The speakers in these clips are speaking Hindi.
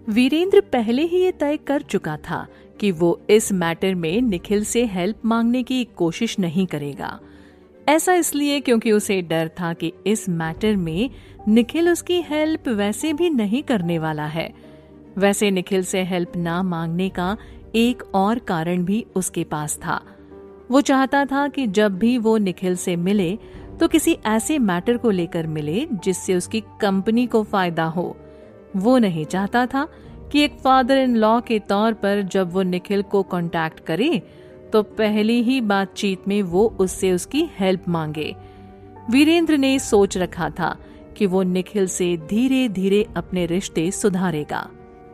वीरेंद्र पहले ही ये तय कर चुका था कि वो इस मैटर में निखिल से हेल्प मांगने की कोशिश नहीं करेगा। ऐसा इसलिए क्योंकि उसे डर था कि इस मैटर में निखिल उसकी हेल्प वैसे भी नहीं करने वाला है। वैसे निखिल से हेल्प ना मांगने का एक और कारण भी उसके पास था। वो चाहता था कि जब भी वो निखिल से मिले तो किसी ऐसे मैटर को लेकर मिले जिससे उसकी कंपनी को फायदा हो। वो नहीं चाहता था कि एक फादर इन लॉ के तौर पर जब वो निखिल को कांटेक्ट करे तो पहली ही बातचीत में वो उससे उसकी हेल्प मांगे। वीरेंद्र ने सोच रखा था कि वो निखिल से धीरे धीरे अपने रिश्ते सुधारेगा।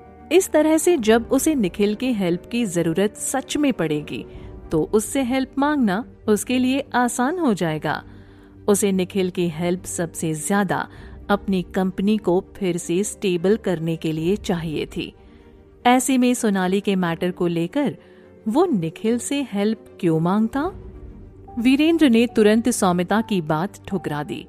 इस तरह से जब उसे निखिल की हेल्प की जरूरत सच में पड़ेगी तो उससे हेल्प मांगना उसके लिए आसान हो जाएगा। उसे निखिल की हेल्प सबसे ज्यादा अपनी कंपनी को फिर से स्टेबल करने के लिए चाहिए थी। ऐसे में सोनाली के मैटर को लेकर वो निखिल से हेल्प क्यों मांगता? वीरेंद्र ने तुरंत सौमिता की बात ठुकरा दी।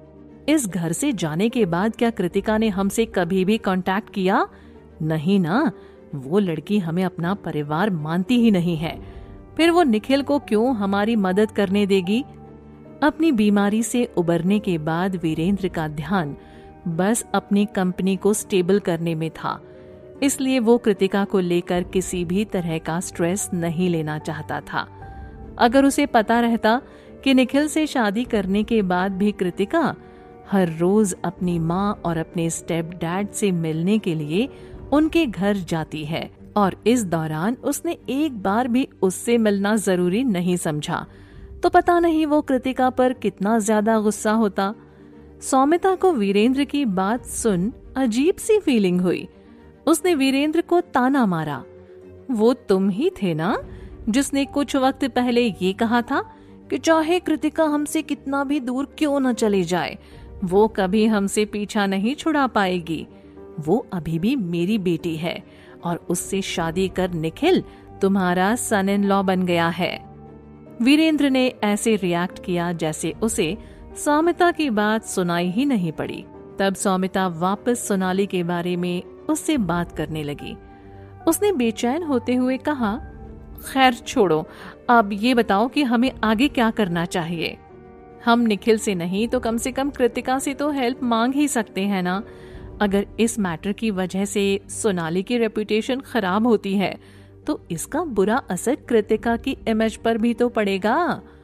इस घर से जाने के बाद क्या कृतिका ने हमसे कभी भी कांटेक्ट किया? नहीं ना, वो लड़की हमें अपना परिवार मानती ही नहीं है। फिर वो निखिल को क्यों हमारी मदद करने देगी? अपनी बीमारी से उबरने के बाद वीरेंद्र का ध्यान बस अपनी कंपनी को स्टेबल करने में था, इसलिए वो कृतिका को लेकर किसी भी तरह का स्ट्रेस नहीं लेना चाहता था। अगर उसे पता रहता कि निखिल से शादी करने के बाद भी कृतिका हर रोज अपनी माँ और अपने स्टेप डैड से मिलने के लिए उनके घर जाती है और इस दौरान उसने एक बार भी उससे मिलना जरूरी नहीं समझा, तो पता नहीं वो कृतिका पर कितना ज्यादा गुस्सा होता। सौमिता को वीरेंद्र की बात सुन अजीब सी फीलिंग हुई। उसने वीरेंद्र को ताना मारा। वो तुम ही थे ना जिसने कुछ वक्त पहले ये कहा था कि चाहे कृतिका हमसे कितना भी दूर क्यों न चली जाए, वो कभी हमसे पीछा नहीं छुड़ा पाएगी। वो अभी भी मेरी बेटी है और उससे शादी कर निखिल तुम्हारा सन इन लॉ बन गया है। वीरेंद्र ने ऐसे रिएक्ट किया जैसे उसे सौमिता की बात सुनाई ही नहीं पड़ी। तब सौमिता वापस सोनाली के बारे में उससे बात करने लगी। उसने बेचैन होते हुए कहा, खैर छोड़ो, अब ये बताओ कि हमें आगे क्या करना चाहिए। हम निखिल से नहीं तो कम से कम कृतिका से तो हेल्प मांग ही सकते हैं ना। अगर इस मैटर की वजह से सोनाली की रेपुटेशन खराब होती है तो इसका बुरा असर कृतिका की इमेज पर भी तो पड़ेगा।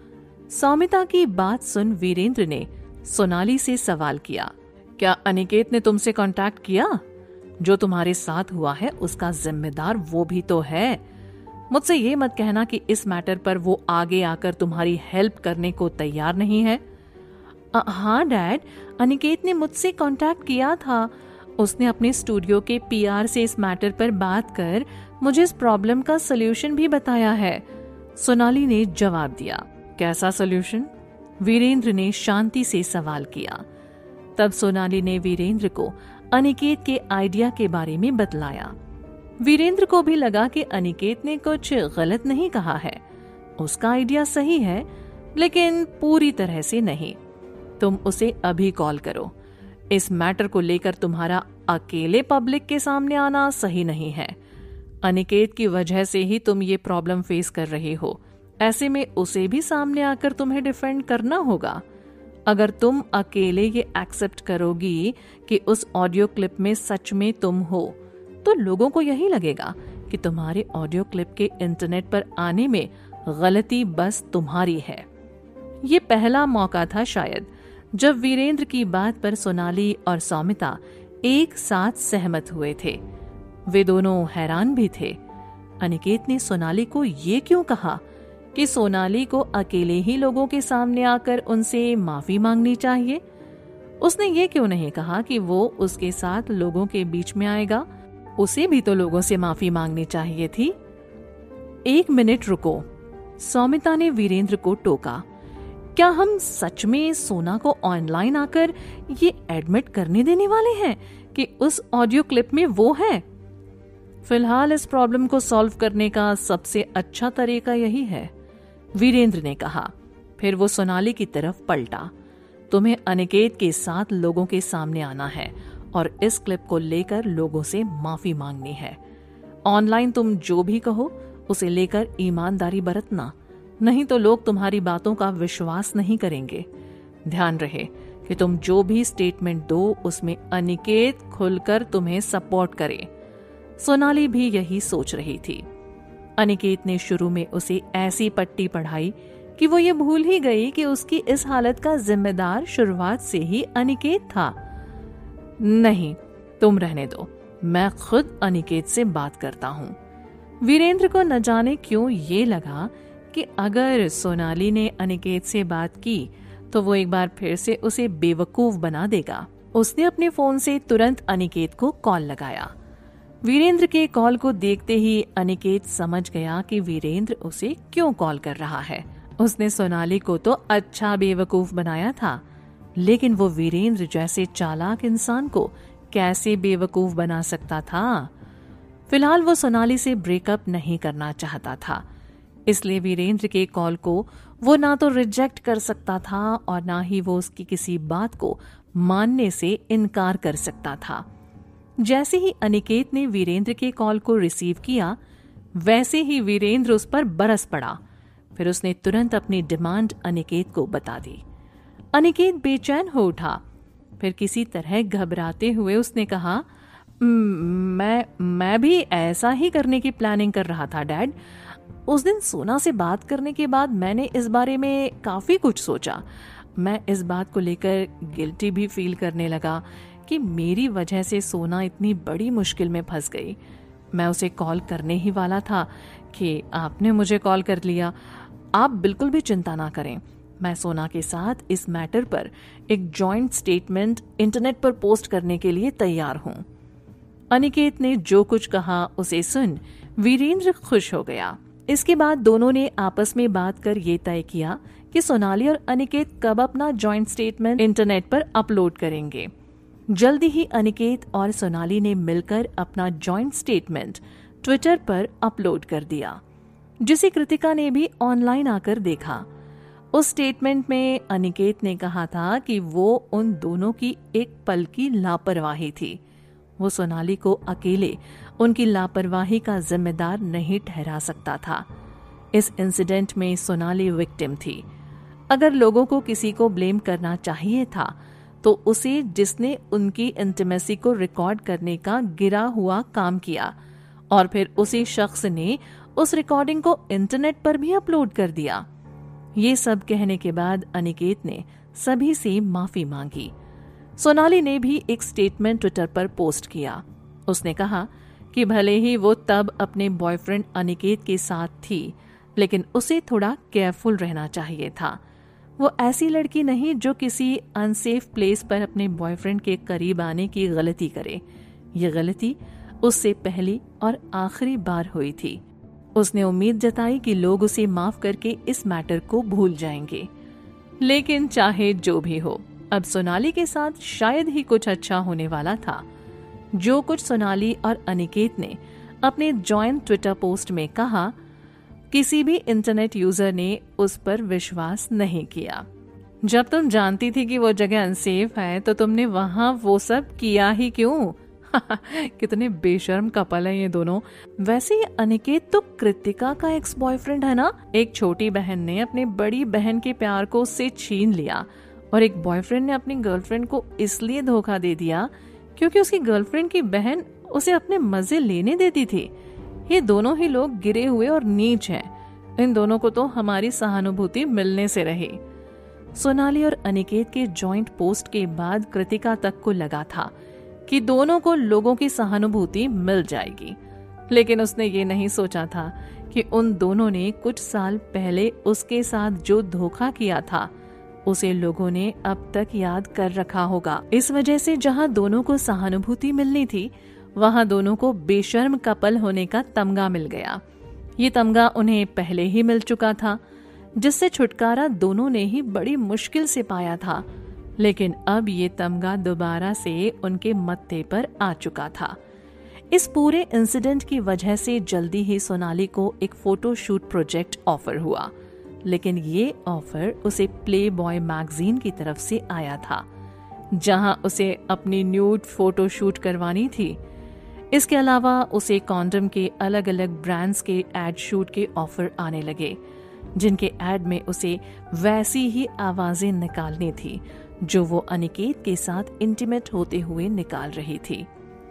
सौमिता की बात सुन वीरेंद्र ने सोनाली से सवाल किया, क्या अनिकेत ने तुमसे कांटेक्ट किया? जो तुम्हारे साथ हुआ है उसका जिम्मेदार वो भी तो है। मुझसे ये मत कहना कि इस मैटर पर वो आगे आकर तुम्हारी हेल्प करने को तैयार नहीं है। हाँ डैड, अनिकेत ने मुझसे कांटेक्ट किया था। उसने अपने स्टूडियो के पीआर से इस मैटर पर बात कर मुझे इस प्रॉब्लम का सलूशन भी बताया है, सोनाली ने जवाब दिया। कैसा सलूशन? वीरेंद्र ने शांति से सवाल किया। तब सोनाली ने वीरेंद्र को अनिकेत के आइडिया के बारे में बतलाया। वीरेंद्र को भी लगा कि अनिकेत ने कुछ गलत नहीं कहा है, उसका आइडिया सही है लेकिन पूरी तरह से नहीं। तुम उसे अभी कॉल करो। इस मैटर को लेकर तुम्हारा अकेले पब्लिक के सामने आना सही नहीं है। अनिकेत की वजह से ही तुम ये प्रॉब्लम फेस कर रहे हो, ऐसे में उसे भी सामने आकर तुम्हें डिफेंड करना होगा। अगर तुम अकेले ये एक्सेप्ट करोगी कि उस ऑडियो क्लिप में सच में तुम हो तो लोगों को यही लगेगा कि तुम्हारे ऑडियो क्लिप के इंटरनेट पर आने में गलती बस तुम्हारी है। ये पहला मौका था शायद जब वीरेंद्र की बात पर सोनाली और सौमिता एक साथ सहमत हुए थे। वे दोनों हैरान भी थे। अनिकेत ने सोनाली को ये क्यों कहा कि सोनाली को अकेले ही लोगों के सामने आकर उनसे माफी मांगनी चाहिए? उसने ये क्यों नहीं कहा कि वो उसके साथ लोगों के बीच में आएगा? उसे भी तो लोगों से माफी मांगनी चाहिए थी। 1 मिनट रुको, सौमिता ने वीरेंद्र को टोका। क्या हम सच में सोना को ऑनलाइन आकर ये एडमिट करने देने वाले हैं कि उस ऑडियो क्लिप में वो है? फिलहाल इस प्रॉब्लम को सॉल्व करने का सबसे अच्छा तरीका यही है, वीरेंद्र ने कहा। फिर वो सोनाली की तरफ पलटा। तुम्हें अनिकेत के साथ लोगों के सामने आना है और इस क्लिप को लेकर लोगों से माफी मांगनी है। ऑनलाइन तुम जो भी कहो उसे लेकर ईमानदारी बरतना, नहीं तो लोग तुम्हारी बातों का विश्वास नहीं करेंगे। ध्यान रहे कि तुम जो भी स्टेटमेंट दो उसमें अनिकेत खुलकर तुम्हें सपोर्ट करे। सोनाली भी यही सोच रही थी। अनिकेत ने शुरू में उसे ऐसी पट्टी पढ़ाई कि वो ये भूल ही गई कि उसकी इस हालत का जिम्मेदार शुरुआत से ही अनिकेत था। नहीं, तुम रहने दो, मैं खुद अनिकेत से बात करता हूँ। वीरेंद्र को न जाने क्यों ये लगा कि अगर सोनाली ने अनिकेत से बात की तो वो एक बार फिर से उसे बेवकूफ बना देगा। उसने अपने फोन से तुरंत अनिकेत को कॉल लगाया। वीरेंद्र के कॉल को देखते ही अनिकेत समझ गया कि वीरेंद्र उसे क्यों कॉल कर रहा है। उसने सोनाली को तो अच्छा बेवकूफ बनाया था, लेकिन वो वीरेंद्र जैसे चालाक इंसान को कैसे बेवकूफ बना सकता था। फिलहाल वो सोनाली से ब्रेकअप नहीं करना चाहता था, इसलिए वीरेंद्र के कॉल को वो ना तो रिजेक्ट कर सकता था और ना ही वो उसकी किसी बात को मानने से इनकार कर सकता था। जैसे ही अनिकेत ने वीरेंद्र के कॉल को रिसीव किया, वैसे ही वीरेंद्र उस पर बरस पड़ा। फिर उसने तुरंत अपनी डिमांड अनिकेत को बता दी। अनिकेत बेचैन हो उठा। फिर किसी तरह घबराते हुए उसने कहा, मैं भी ऐसा ही करने की प्लानिंग कर रहा था डैड। उस दिन सोना से बात करने के बाद मैंने इस बारे में काफी कुछ सोचा। मैं इस बात को लेकर गिल्टी भी फील करने लगा कि मेरी वजह से सोना इतनी बड़ी मुश्किल में फंस गई। मैं उसे कॉल करने ही वाला था कि आपने मुझे कॉल कर लिया। आप बिल्कुल भी चिंता ना करें, मैं सोना के साथ इस मैटर पर एक जॉइंट स्टेटमेंट इंटरनेट पर पोस्ट करने के लिए तैयार हूं। अनिकेत ने जो कुछ कहा उसे सुन वीरेंद्र खुश हो गया। इसके बाद दोनों ने आपस में बात कर ये तय किया कि सोनाली और अनिकेत कब अपना जॉइंट स्टेटमेंट इंटरनेट पर अपलोड करेंगे। जल्दी ही अनिकेत और सोनाली ने मिलकर अपना जॉइंट स्टेटमेंट ट्विटर पर अपलोड कर दिया, जिसे कृतिका ने भी ऑनलाइन आकर देखा। उस स्टेटमेंट में अनिकेत ने कहा था कि वो उन दोनों की एक पल की लापरवाही थी। वो सोनाली को अकेले उनकी लापरवाही का जिम्मेदार नहीं ठहरा सकता था। इस इंसिडेंट में सोनाली विक्टिम थी। अगर लोगों को किसी को ब्लेम करना चाहिए था तो उसे, जिसने उनकी इंटीमेसी को रिकॉर्ड करने का गिरा हुआ काम किया और फिर उसी शख्स ने उस रिकॉर्डिंग को इंटरनेट पर भी अपलोड कर दिया। ये सब कहने के बाद अनिकेत ने सभी से माफी मांगी। सोनाली ने भी एक स्टेटमेंट ट्विटर पर पोस्ट किया। उसने कहा कि भले ही वो तब अपने बॉयफ्रेंड अनिकेत के साथ थी, लेकिन उसे थोड़ा केयरफुल रहना चाहिए था। वो ऐसी लड़की नहीं जो किसी अनसेफ प्लेस पर अपने बॉयफ्रेंड के करीब आने की गलती करे। ये गलती उससे पहली और आखिरी बार हुई थी। उसने उम्मीद जताई कि लोग उसे माफ करके इस मैटर को भूल जाएंगे। लेकिन चाहे जो भी हो, अब सोनाली के साथ शायद ही कुछ अच्छा होने वाला था। जो कुछ सोनाली और अनिकेत ने अपने जॉइंट ट्विटर पोस्ट में कहा, किसी भी इंटरनेट यूजर ने उस पर विश्वास नहीं किया। जब तुम जानती थी कि वो जगह अनसेफ है तो तुमने वहां वो सब किया ही क्यों? कितने बेशर्म कपल है ये दोनों। वैसे ये अनिकेत तो कृतिका का एक्स बॉयफ्रेंड है ना। एक छोटी बहन ने अपनी बड़ी बहन के प्यार को उससे छीन लिया और एक बॉयफ्रेंड ने अपनी गर्लफ्रेंड को इसलिए धोखा दे दिया क्योंकि उसकी गर्लफ्रेंड की बहन उसे अपने मजे लेने देती थी। ये दोनों ही लोग गिरे हुए और नीच हैं। इन दोनों को तो हमारी सहानुभूति मिलने से रही। सोनाली और अनिकेत के जॉइंट पोस्ट के बाद कृतिका तक को लगा था कि दोनों को लोगों की सहानुभूति मिल जाएगी, लेकिन उसने ये नहीं सोचा था कि उन दोनों ने कुछ साल पहले उसके साथ जो धोखा किया था उसे लोगों ने अब तक याद कर रखा होगा। इस वजह से जहां दोनों को सहानुभूति मिलनी थी, वहां दोनों को बेशर्म कपल होने का तमगा मिल गया। ये तमगा उन्हें पहले ही मिल चुका था, जिससे छुटकारा दोनों ने ही बड़ी मुश्किल से पाया था। लेकिन अब ये तमगा दोबारा से उनके मत्थे पर आ चुका था। इस पूरे इंसिडेंट की वजह से जल्दी ही सोनाली को एक फोटो शूट प्रोजेक्ट ऑफर हुआ, लेकिन ये ऑफर उसे प्ले बॉय मैगजीन की तरफ से आया था। जहां उसे अपनी न्यूड फोटो शूट करवानी थी। इसके अलावा उसे कॉन्डम के अलग अलग ब्रांड्स के एड शूट के ऑफर आने लगे, जिनके एड में उसे वैसी ही आवाजें निकालनी थी जो वो अनिकेत के साथ इंटीमेट होते हुए निकाल रही थी।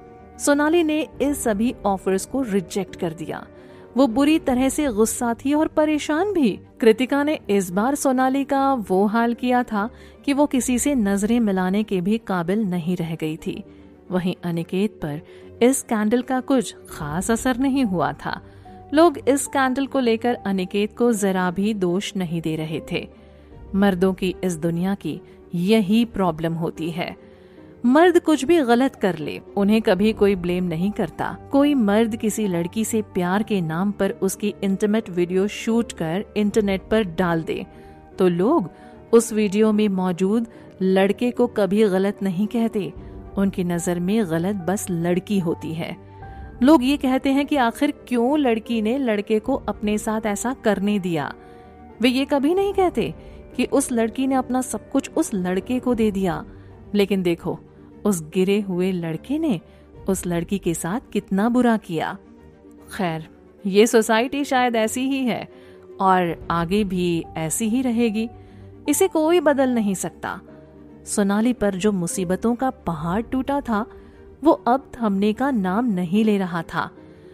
सोनाली ने इस सभी ऑफर्स को रिजेक्ट कर दिया। वो बुरी तरह से गुस्सा थी और परेशान भी। कृतिका ने इस बार सोनाली का वो हाल किया था कि वो किसी से नजरें मिलाने के भी काबिल नहीं रह गई थी। वहीं अनिकेत पर इस स्कैंडल का कुछ खास असर नहीं हुआ था। लोग इस स्कैंडल को लेकर अनिकेत को जरा भी दोष नहीं दे रहे थे। मर्दों की इस दुनिया की यही प्रॉब्लम होती है। मर्द कुछ भी गलत कर ले, उन्हें कभी कोई ब्लेम नहीं करता। कोई मर्द किसी लड़की से प्यार के नाम पर उसकी इंटीमेट वीडियो शूट कर इंटरनेट पर डाल दे तो लोग उस वीडियो में मौजूद लड़के को कभी गलत नहीं कहते। उनकी नजर में गलत बस लड़की होती है। लोग ये कहते हैं कि आखिर क्यों लड़की ने लड़के को अपने साथ ऐसा करने दिया। वे ये कभी नहीं कहते कि उस लड़की ने अपना सब कुछ उस लड़के को दे दिया। लेकिन देखो, उस गिरे हुए लड़के ने उस लड़की के साथ कितना बुरा किया। खैर, ये सोसाइटी शायद ऐसी ही है और आगे भी ऐसी ही रहेगी। इसे कोई बदल नहीं सकता। सोनाली पर जो मुसीबतों का पहाड़ टूटा था वो अब थमने का नाम नहीं ले रहा था।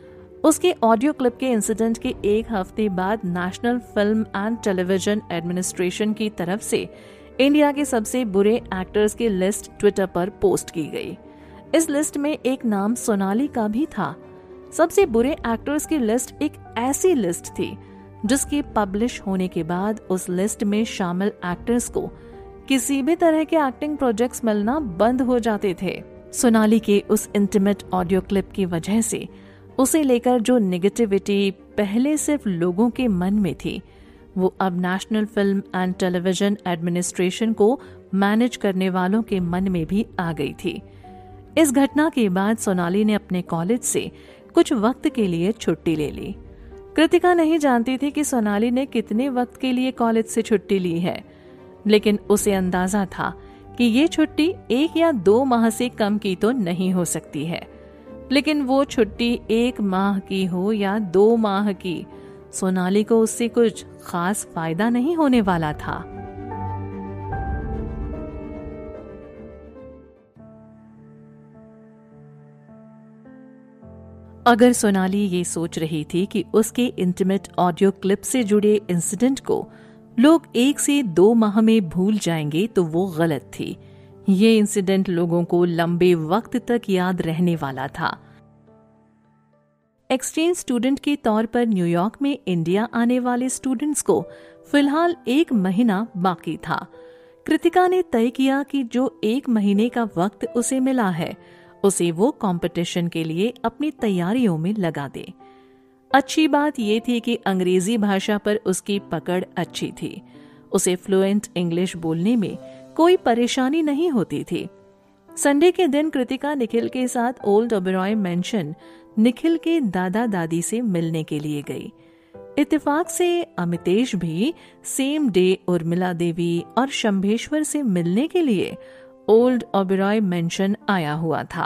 उसके ऑडियो क्लिप के इंसिडेंट के एक हफ्ते बाद national film and television administration की तरफ से इंडिया के सबसे बुरे एक्टर्स की लिस्ट ट्विटर पर पोस्ट की गई। इस लिस्ट में एक नाम सोनाली का भी था। सबसे बुरे एक्टर्स की लिस्ट एक ऐसी लिस्ट थी जिसके पब्लिश होने के बाद उस लिस्ट में शामिल एक्टर्स को किसी भी तरह के एक्टिंग प्रोजेक्ट्स मिलना बंद हो जाते थे। सोनाली के उस इंटीमेट ऑडियो क्लिप की वजह से उसे लेकर जो नेगेटिविटी पहले सिर्फ लोगों के मन में थी, वो अब national film and television administration को मैनेज करने वालों के मन में भी आ गई थी। इस घटना के बाद सोनाली ने अपने कॉलेज से कुछ वक्त के लिए छुट्टी ले ली। कृतिका नहीं जानती थी कि सोनाली ने कितने वक्त के लिए कॉलेज से छुट्टी ली है, लेकिन उसे अंदाजा था कि ये छुट्टी 1 या 2 माह से कम की तो नहीं हो सकती है। लेकिन वो छुट्टी 1 माह की हो या 2 माह की, सोनाली को उससे कुछ खास फायदा नहीं होने वाला था। अगर सोनाली ये सोच रही थी कि उसके इंटीमेट ऑडियो क्लिप से जुड़े इंसिडेंट को लोग 1 से 2 माह में भूल जाएंगे तो वो गलत थी। ये इंसिडेंट लोगों को लंबे वक्त तक याद रहने वाला था। एक्सचेंज स्टूडेंट के तौर पर न्यूयॉर्क में इंडिया आने वाले स्टूडेंट्स को फिलहाल 1 महीना बाकी था। कृतिका ने तय किया कि जो 1 महीने का वक्त उसे मिला है उसे वो कंपटीशन के लिए अपनी तैयारियों में लगा दे। अच्छी बात ये थी कि अंग्रेजी भाषा पर उसकी पकड़ अच्छी थी। उसे फ्लुएंट इंग्लिश बोलने में कोई परेशानी नहीं होती थी। संडे के दिन कृतिका निखिल के साथ ओल्ड ओबेरॉय मेंशन निखिल के दादा दादी से मिलने के लिए गई। इत्तेफाक से अमितेश भी सेम डे उर्मिला देवी और शंभेश्वर से मिलने के लिए ओल्ड ओबेरॉय मेंशन आया हुआ था।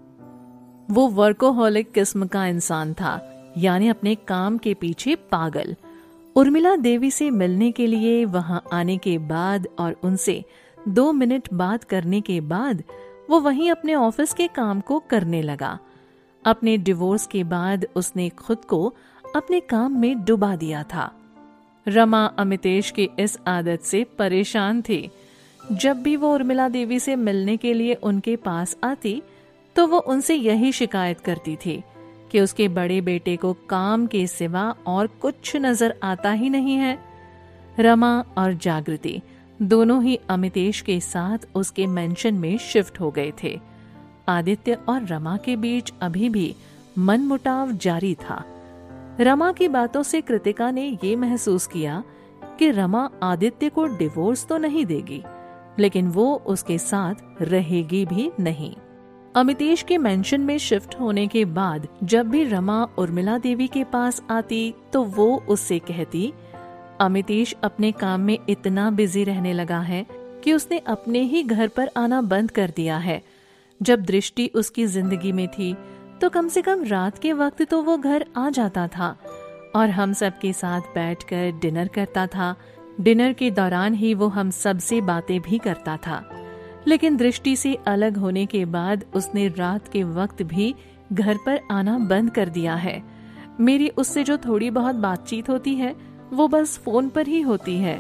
वो वर्कोहॉलिक किस्म का इंसान था, यानी अपने काम के पीछे पागल। उर्मिला देवी से मिलने के लिए वहां आने के बाद और उनसे 2 मिनट बात करने के बाद वो वहीं अपने ऑफिस के काम को करने लगा। अपने डिवोर्स के बाद उसने खुद को अपने काम में डुबा दिया था। रमा अमितेश की इस आदत से परेशान थी। जब भी वो उर्मिला देवी से मिलने के लिए उनके पास आती तो वो उनसे यही शिकायत करती थी कि उसके बड़े बेटे को काम के सिवा और कुछ नजर आता ही नहीं है। रमा और जागृति दोनों ही अमितेश के साथ उसके मेंशन में शिफ्ट हो गए थे। आदित्य और रमा के बीच अभी भी मनमुटाव जारी था। रमा की बातों से कृतिका ने ये महसूस किया कि रमा आदित्य को डिवोर्स तो नहीं देगी, लेकिन वो उसके साथ रहेगी भी नहीं। अमितेश के मेंशन में शिफ्ट होने के बाद जब भी रमा उर्मिला देवी के पास आती तो वो उससे कहती, अमितेश अपने काम में इतना बिजी रहने लगा है कि उसने अपने ही घर पर आना बंद कर दिया है। जब दृष्टि उसकी जिंदगी में थी तो कम से कम रात के वक्त तो वो घर आ जाता था और हम सब के साथ बैठकर डिनर करता था। डिनर के दौरान ही वो हम सब से बातें भी करता था। लेकिन दृष्टि से अलग होने के बाद उसने रात के वक्त भी घर पर आना बंद कर दिया है। मेरी उससे जो थोड़ी बहुत बातचीत होती है वो बस फोन पर ही होती है।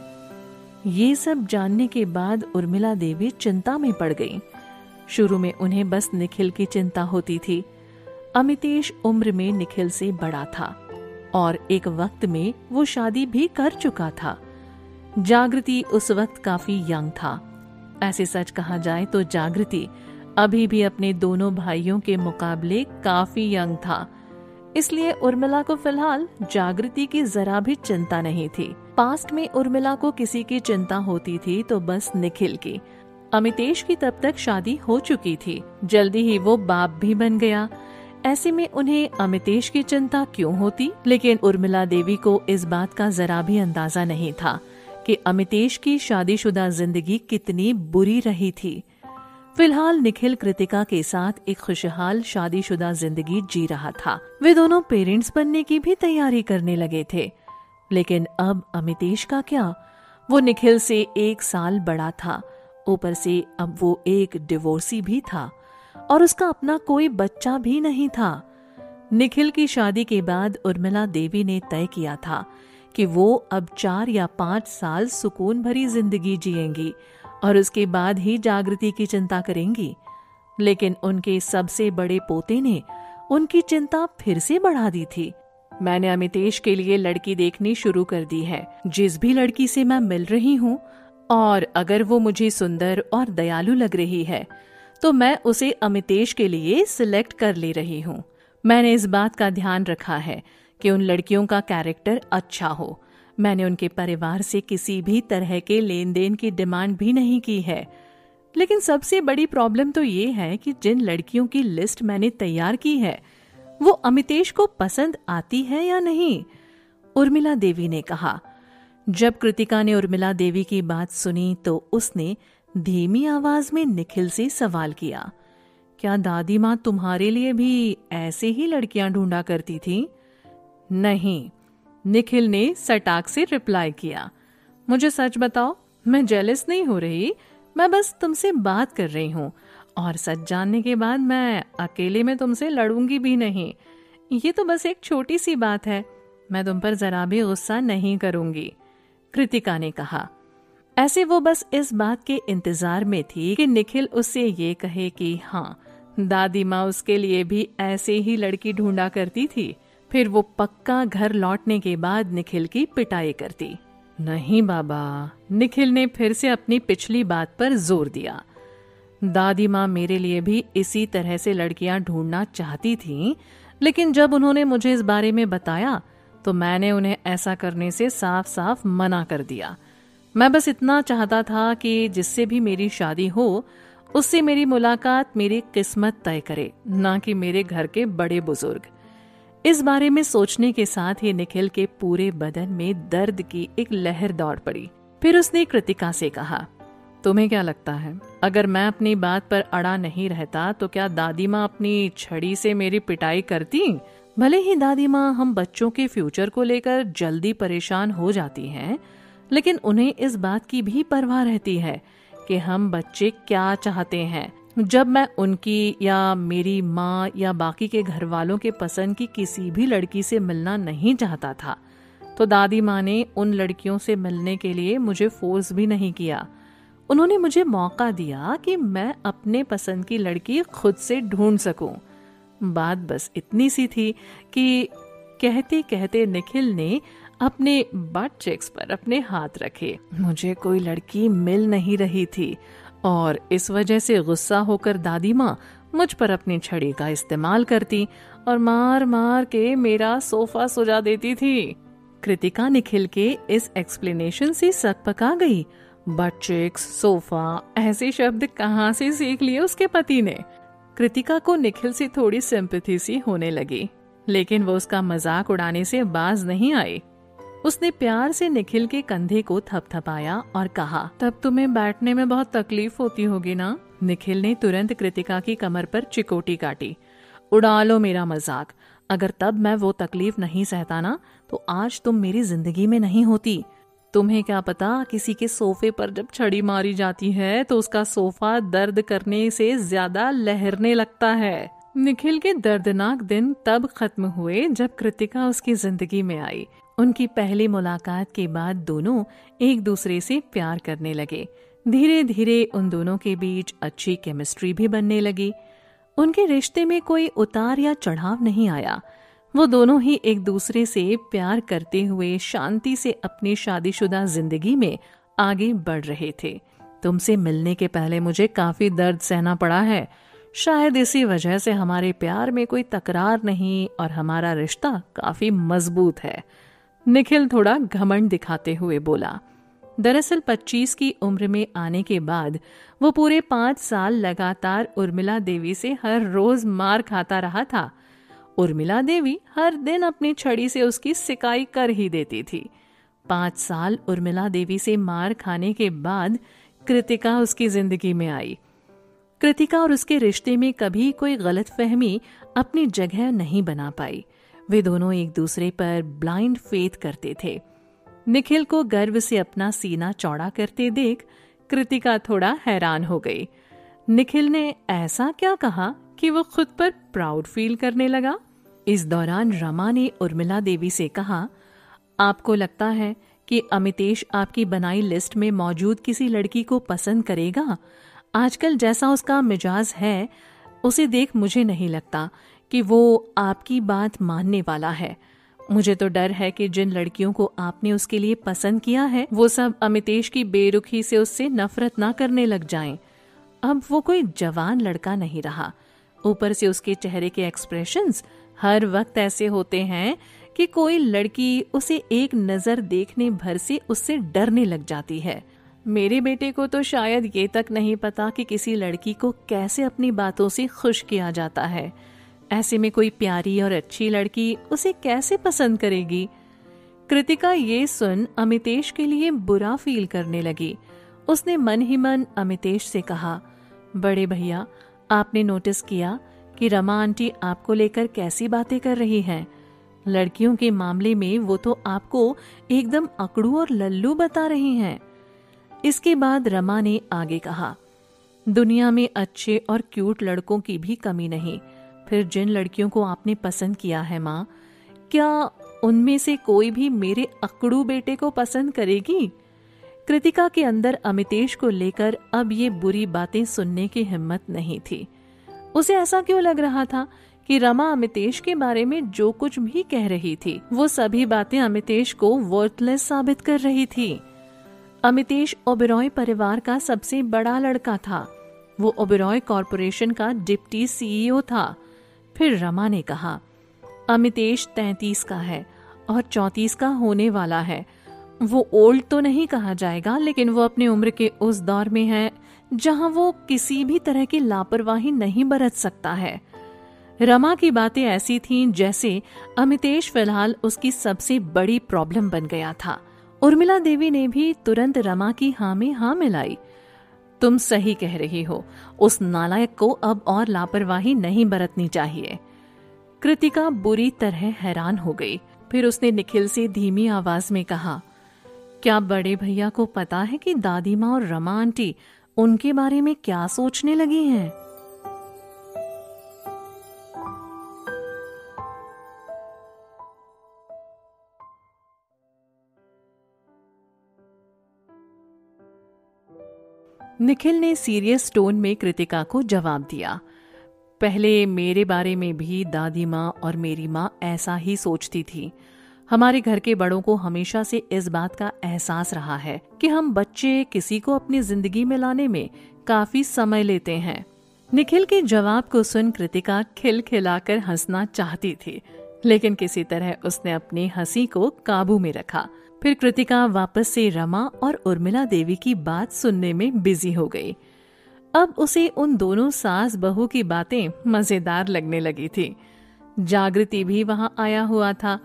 ये सब जानने के बाद उर्मिला देवी चिंता में पड़ गई। शुरू में उन्हें बस निखिल की चिंता होती थी। अमितेश उम्र में निखिल से बड़ा था और एक वक्त में वो शादी भी कर चुका था। जागृति उस वक्त काफी यंग था। ऐसे सच कहा जाए तो जागृति अभी भी अपने दोनों भाइयों के मुकाबले काफी यंग था। इसलिए उर्मिला को फिलहाल जागृति की जरा भी चिंता नहीं थी। पास्ट में उर्मिला को किसी की चिंता होती थी तो बस निखिल की। अमितेश की तब तक शादी हो चुकी थी, जल्दी ही वो बाप भी बन गया। ऐसे में उन्हें अमितेश की चिंता क्यों होती? लेकिन उर्मिला देवी को इस बात का जरा भी अंदाजा नहीं था कि अमितेश की शादीशुदा जिंदगी कितनी बुरी रही थी। फिलहाल निखिल कृतिका के साथ एक खुशहाल शादीशुदा जिंदगी जी रहा था। वे दोनों पेरेंट्स बनने की भी तैयारी करने लगे थे। लेकिन अब अमितेश का क्या? वो निखिल से 1 साल बड़ा था। ऊपर से अब वो एक डिवोर्सी भी था और उसका अपना कोई बच्चा भी नहीं था। निखिल की शादी के बाद उर्मिला देवी ने तय किया था कि वो अब 4 या 5 साल सुकून भरी जिंदगी जिएंगी और उसके बाद ही जागृति की चिंता करेंगी। लेकिन उनके सबसे बड़े पोते ने उनकी चिंता फिर से बढ़ा दी थी। मैंने अमितेश के लिए लड़की देखनी शुरू कर दी है। जिस भी लड़की से मैं मिल रही हूँ और अगर वो मुझे सुंदर और दयालु लग रही है तो मैं उसे अमितेश के लिए सिलेक्ट कर ले रही हूँ। मैंने इस बात का ध्यान रखा है कि उन लड़कियों का कैरेक्टर अच्छा हो। मैंने उनके परिवार से किसी भी तरह के लेन देन की डिमांड भी नहीं की है। लेकिन सबसे बड़ी प्रॉब्लम तो ये है कि जिन लड़कियों की लिस्ट मैंने तैयार की है वो अमितेश को पसंद आती है या नहीं, उर्मिला देवी ने कहा। जब कृतिका ने उर्मिला देवी की बात सुनी तो उसने धीमी आवाज में निखिल से सवाल किया, क्या दादी माँ तुम्हारे लिए भी ऐसे ही लड़कियां ढूंढा करती थी? नहीं, निखिल ने सटाक से रिप्लाई किया। मुझे सच बताओ, मैं जेलस नहीं हो रही, मैं बस तुमसे बात कर रही हूँ और सच जानने के बाद मैं अकेले में तुमसे लड़ूंगी भी नहीं। ये तो बस एक छोटी सी बात है, मैं तुम पर जरा भी गुस्सा नहीं करूंगी, कृतिका ने कहा। ऐसे वो बस इस बात के इंतजार में थी कि निखिल उससे ये कहे कि हाँ, दादी माँ उसके लिए भी ऐसे ही लड़की ढूंढा करती थी। फिर वो पक्का घर लौटने के बाद निखिल की पिटाई करती। नहीं बाबा, निखिल ने फिर से अपनी पिछली बात पर जोर दिया। दादी माँ मेरे लिए भी इसी तरह से लड़कियां ढूंढना चाहती थीं, लेकिन जब उन्होंने मुझे इस बारे में बताया तो मैंने उन्हें ऐसा करने से साफ साफ मना कर दिया। मैं बस इतना चाहता था कि जिससे भी मेरी शादी हो उससे मेरी मुलाकात मेरी किस्मत तय करे, ना कि मेरे घर के बड़े बुजुर्ग। इस बारे में सोचने के साथ ही निखिल के पूरे बदन में दर्द की एक लहर दौड़ पड़ी। फिर उसने कृतिका से कहा, तुम्हें क्या लगता है, अगर मैं अपनी बात पर अड़ा नहीं रहता तो क्या दादी माँ अपनी छड़ी से मेरी पिटाई करती? भले ही दादी माँ हम बच्चों के फ्यूचर को लेकर जल्दी परेशान हो जाती हैं, लेकिन उन्हें इस बात की भी परवाह रहती है कि हम बच्चे क्या चाहते हैं। जब मैं उनकी या मेरी माँ या बाकी के घर वालों के पसंद की किसी भी लड़की से मिलना नहीं चाहता था तो दादी माँ ने उन लड़कियों से मिलने के लिए मुझे फोर्स भी नहीं किया। उन्होंने मुझे मौका दिया कि मैं अपने पसंद की लड़की खुद से ढूंढ सकूं। बात बस इतनी सी थी कि कहते कहते निखिल ने अपने बट चेक्स पर अपने हाथ रखे। मुझे कोई लड़की मिल नहीं रही थी और इस वजह से गुस्सा होकर दादी माँ मुझ पर अपनी छड़ी का इस्तेमाल करती और मार मार के मेरा सोफा सुजा देती थी। कृतिका निखिल के इस एक्सप्लेनेशन से सकपका गई। बट चेक्स, सोफा, ऐसे शब्द कहाँ से सीख लिए उसके पति ने। कृतिका को निखिल से थोड़ी सिंपैथी सी होने लगी, लेकिन वो उसका मजाक उड़ाने से बाज नहीं आई। उसने प्यार से निखिल के कंधे को थपथपाया और कहा, तब तुम्हें बैठने में बहुत तकलीफ होती होगी ना? निखिल ने तुरंत कृतिका की कमर पर चिकोटी काटी। उड़ा लो मेरा मजाक। अगर तब मैं वो तकलीफ नहीं सहता ना, तो आज तुम मेरी जिंदगी में नहीं होती। तुम्हें क्या पता, किसी के सोफे पर जब छड़ी मारी जाती है तो उसका सोफा दर्द करने से ज्यादा लहरने लगता है। निखिल के दर्दनाक दिन तब खत्म हुए जब कृतिका उसकी जिंदगी में आई। उनकी पहली मुलाकात के बाद दोनों एक दूसरे से प्यार करने लगे। धीरे धीरे उन दोनों के बीच अच्छी केमिस्ट्री भी बनने लगी। उनके रिश्ते में कोई उतार या चढ़ाव नहीं आया। वो दोनों ही एक दूसरे से प्यार करते हुए शांति से अपनी शादीशुदा जिंदगी में आगे बढ़ रहे थे। तुमसे मिलने के पहले मुझे काफी दर्द सहना पड़ा है। शायद इसी वजह से हमारे प्यार में कोई तकरार नहीं और हमारा रिश्ता काफी मजबूत है। निखिल थोड़ा घमंड दिखाते हुए बोला। दरअसल 25 की उम्र में आने के बाद वो पूरे 5 साल लगातार उर्मिला देवी से हर रोज मार खाता रहा था। उर्मिला देवी हर दिन अपनी छड़ी से उसकी सिकाई कर ही देती थी। 5 साल उर्मिला देवी से मार खाने के बाद कृतिका उसकी जिंदगी में आई। कृतिका और उसके रिश्ते में कभी कोई गलतफहमी अपनी जगह नहीं बना पाई। वे दोनों एक दूसरे पर ब्लाइंड फेथ करते थे। निखिल को गर्व से अपना सीना चौड़ा करते देख कृतिका थोड़ा हैरान हो गई। निखिल ने ऐसा क्या कहा कि वो खुद पर प्राउड फील करने लगा? इस दौरान रमा ने उर्मिला देवी से कहा, आपको लगता है कि अमितेश आपकी बनाई लिस्ट में मौजूद किसी लड़की को पसंद करेगा? आजकल जैसा उसका मिजाज है, उसे देख मुझे नहीं लगता कि वो आपकी बात मानने वाला है। मुझे तो डर है कि जिन लड़कियों को आपने उसके लिए पसंद किया है, वो सब अमितेश की बेरुखी से उससे नफरत ना करने लग जाएं। अब वो कोई जवान लड़का नहीं रहा। ऊपर से उसके चेहरे के एक्सप्रेशंस हर वक्त ऐसे होते हैं कि कोई लड़की उसे एक नजर देखने भर से उससे डरने लग जाती है। मेरे बेटे को तो शायद ये तक नहीं पता कि किसी लड़की को कैसे अपनी बातों से खुश किया जाता है। ऐसे में कोई प्यारी और अच्छी लड़की उसे कैसे पसंद करेगी? कृतिका ये सुन अमितेश के लिए बुरा फील करने लगी। उसने मन ही मन अमितेश से कहा, बड़े भैया, आपने नोटिस किया कि रमा आंटी आपको लेकर कैसी बातें कर रही हैं? लड़कियों के मामले में वो तो आपको एकदम अकड़ू और लल्लू बता रही हैं। इसके बाद रमा ने आगे कहा, दुनिया में अच्छे और क्यूट लड़कों की भी कमी नहीं। फिर जिन लड़कियों को आपने पसंद किया है माँ, क्या उनमें से कोई भी मेरे अकड़ू बेटे को पसंद करेगी? कृतिका के अंदर अमितेश को लेकर अब ये बुरी बातें सुनने की हिम्मत नहीं थी। उसे ऐसा क्यों लग रहा था कि रमा अमितेश के बारे में जो कुछ भी कह रही थी, वो सभी बातें अमितेश को वर्थलेस साबित कर रही थी। अमितेश ओबेरॉय परिवार का सबसे बड़ा लड़का था। वो ओबेरॉय कॉरपोरेशन का डिप्टी सीईओ था। फिर रमा ने कहा, अमितेश 33 का है और 34 का होने वाला है। वो ओल्ड तो नहीं कहा जाएगा, लेकिन वो अपनी उम्र के उस दौर में है जहां वो किसी भी तरह की लापरवाही नहीं बरत सकता है। रमा की बातें ऐसी थीं जैसे अमितेश फिलहाल उसकी सबसे बड़ी प्रॉब्लम बन गया था। उर्मिला देवी ने भी तुरंत रमा की हाँ में हाँ मिलाई। तुम सही कह रही हो, उस नालायक को अब और लापरवाही नहीं बरतनी चाहिए। कृतिका बुरी तरह हैरान हो गई। फिर उसने निखिल से धीमी आवाज में कहा, क्या बड़े भैया को पता है कि दादी माँ और रमा आंटी उनके बारे में क्या सोचने लगी हैं? निखिल ने सीरियस टोन में कृतिका को जवाब दिया, पहले मेरे बारे में भी दादी माँ और मेरी माँ ऐसा ही सोचती थी। हमारे घर के बड़ों को हमेशा से इस बात का एहसास रहा है कि हम बच्चे किसी को अपनी जिंदगी में लाने में काफी समय लेते हैं। निखिल के जवाब को सुन कृतिका खिलखिलाकर हंसना चाहती थी, लेकिन किसी तरह उसने अपनी हंसी को काबू में रखा। फिर कृतिका वापस से रमा और उर्मिला देवी की बात सुनने में बिजी हो गई। अब उसे उन दोनों सास बहू की बातें मजेदार लगने लगी थी। जागृति भी वहां आया हुआ था।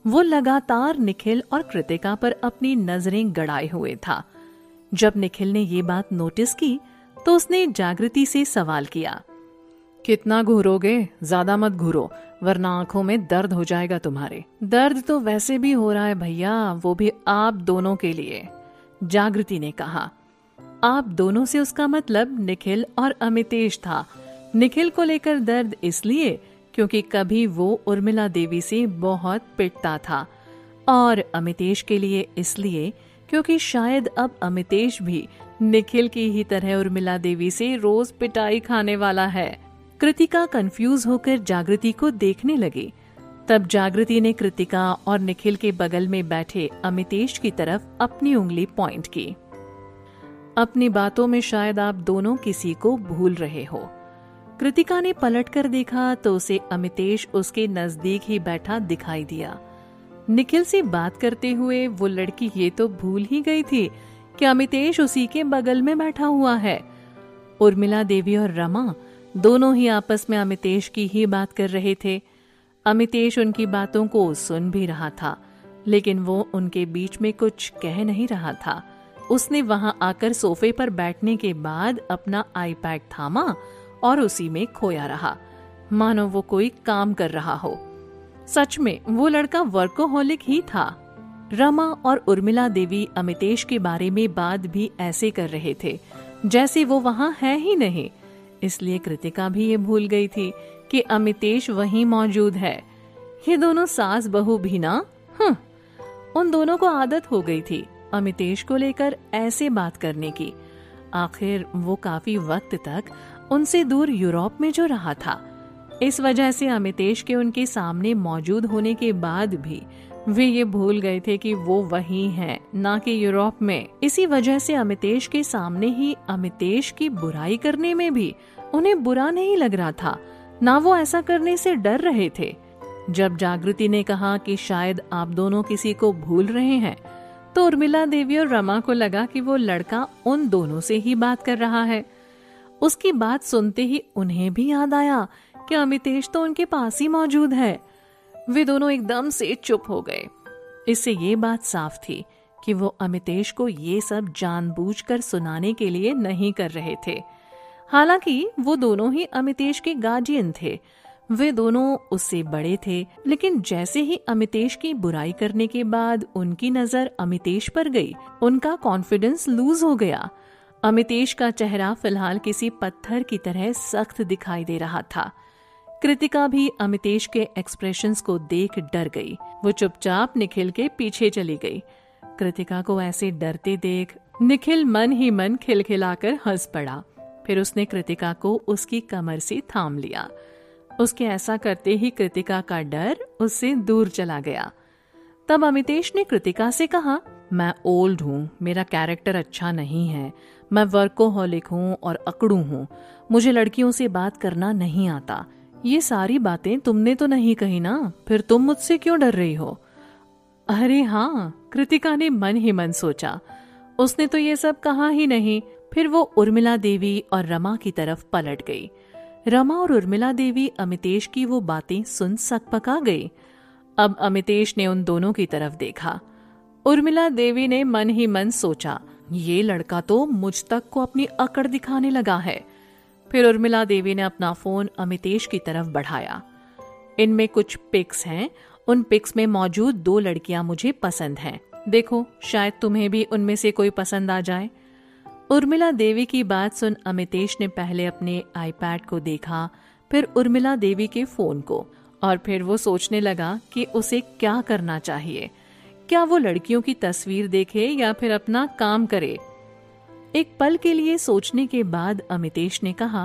वो लगातार निखिल और कृतिका पर अपनी नजरें गड़ाए हुए था। जब निखिल ने ये बात नोटिस की तो उसने जागृति से सवाल किया, कितना घूरोगे? ज्यादा मत घूरो वरना आंखों में दर्द हो जाएगा तुम्हारे। दर्द तो वैसे भी हो रहा है भैया, वो भी आप दोनों के लिए, जागृति ने कहा। आप दोनों से उसका मतलब निखिल और अमितेश था। निखिल को लेकर दर्द इसलिए क्योंकि कभी वो उर्मिला देवी से बहुत पिटता था, और अमितेश के लिए इसलिए क्योंकि शायद अब अमितेश भी निखिल की ही तरह उर्मिला देवी से रोज पिटाई खाने वाला है। कृतिका कंफ्यूज होकर जागृति को देखने लगी। तब जागृति ने कृतिका और निखिल के बगल में बैठे अमितेश की तरफ अपनी उंगली पॉइंट की। अपनी बातों में शायद आप दोनों किसी को भूल रहे हो। कृतिका ने पलटकर देखा तो उसे अमितेश उसके नजदीक ही बैठा दिखाई दिया। निखिल से बात करते हुए वो लड़की ये तो भूल ही गई थी कि अमितेश उसी के बगल में बैठा हुआ है। उर्मिला देवी और रमा दोनों ही आपस में अमितेश की ही बात कर रहे थे। अमितेश उनकी बातों को सुन भी रहा था, लेकिन वो उनके बीच में कुछ कह नहीं रहा था। उसने वहां आकर सोफे पर बैठने के बाद अपना आईपैड थामा और उसी में खोया रहा, मानो वो कोई काम कर रहा हो। सच में वो लड़का वर्कोहॉलिक ही था। रमा और उर्मिला देवी अमितेश के बारे में बात भी ऐसे कर रहे थे जैसे वो वहां है ही नहीं। इसलिए कृतिका भी ये भूल गई थी कि अमितेश वहीं मौजूद है। ये दोनों सास बहू भी ना, उन दोनों को आदत हो गई थी अमितेश को लेकर ऐसे बात करने की। आखिर वो काफी वक्त तक उनसे दूर यूरोप में जो रहा था, इस वजह से अमितेश के उनके सामने मौजूद होने के बाद भी वे ये भूल गए थे कि वो वहीं हैं, ना कि यूरोप में। इसी वजह से अमितेश के सामने ही अमितेश की बुराई करने में भी उन्हें बुरा नहीं लग रहा था, ना वो ऐसा करने से डर रहे थे। जब जागृति ने कहा कि शायद आप दोनों किसी को भूल रहे हैं, तो उर्मिला देवी और रमा को लगा कि वो लड़का उन दोनों से ही बात कर रहा है। उसकी बात सुनते ही उन्हें भी याद आया कि अमितेश तो उनके पास ही मौजूद है। वे दोनों एकदम से चुप हो गए। इससे ये बात साफ थी कि वो अमितेश को ये सब जानबूझकर सुनाने के लिए नहीं कर रहे थे। हालांकि वो दोनों ही अमितेश के गार्जियन थे, वे दोनों उससे बड़े थे, लेकिन जैसे ही अमितेश की बुराई करने के बाद उनकी नजर अमितेश पर गई, उनका कॉन्फिडेंस लूज हो गया। अमितेश का चेहरा फिलहाल किसी पत्थर की तरह सख्त दिखाई दे रहा था। कृतिका भी अमितेश के एक्सप्रेशंस को देख डर गई। वो चुपचाप निखिल के पीछे चली गई। कृतिका को ऐसे डरते देख निखिल मन ही मन खिलखिलाकर हंस पड़ा। फिर उसने कृतिका को उसकी कमर से थाम लिया। उसके ऐसा करते ही कृतिका का डर उससे दूर चला गया। तब अमितेश ने कृतिका से कहा, मैं ओल्ड हूँ, मेरा कैरेक्टर अच्छा नहीं है, मैं वर्कोहॉलिक हूँ और अकड़ू हूँ, मुझे लड़कियों से बात करना नहीं आता। ये सारी बातें तुमने तो नहीं कही ना, फिर तुम मुझसे क्यों डर रही हो? अरे हाँ, कृतिका ने मन ही मन सोचा, उसने तो ये सब कहा ही नहीं। फिर वो उर्मिला देवी और रमा की तरफ पलट गई। रमा और उर्मिला देवी अमितेश की वो बातें सुन सकपका गई। अब अमितेश ने उन दोनों की तरफ देखा। उर्मिला देवी ने मन ही मन सोचा, ये लड़का तो मुझ तक को अपनी अकड़ दिखाने लगा है। फिर उर्मिला देवी ने अपना फोन अमितेश की तरफ बढ़ाया। इनमें कुछ पिक्स हैं, उन पिक्स में मौजूद 2 लड़कियां मुझे पसंद हैं, देखो शायद तुम्हें भी उनमें से कोई पसंद आ जाए। उर्मिला देवी की बात सुन अमितेश ने पहले अपने आईपैड को देखा, फिर उर्मिला देवी के फोन को, और फिर वो सोचने लगा कि उसे क्या करना चाहिए। क्या वो लड़कियों की तस्वीर देखे या फिर अपना काम करे? एक पल के लिए सोचने के बाद अमितेश ने कहा,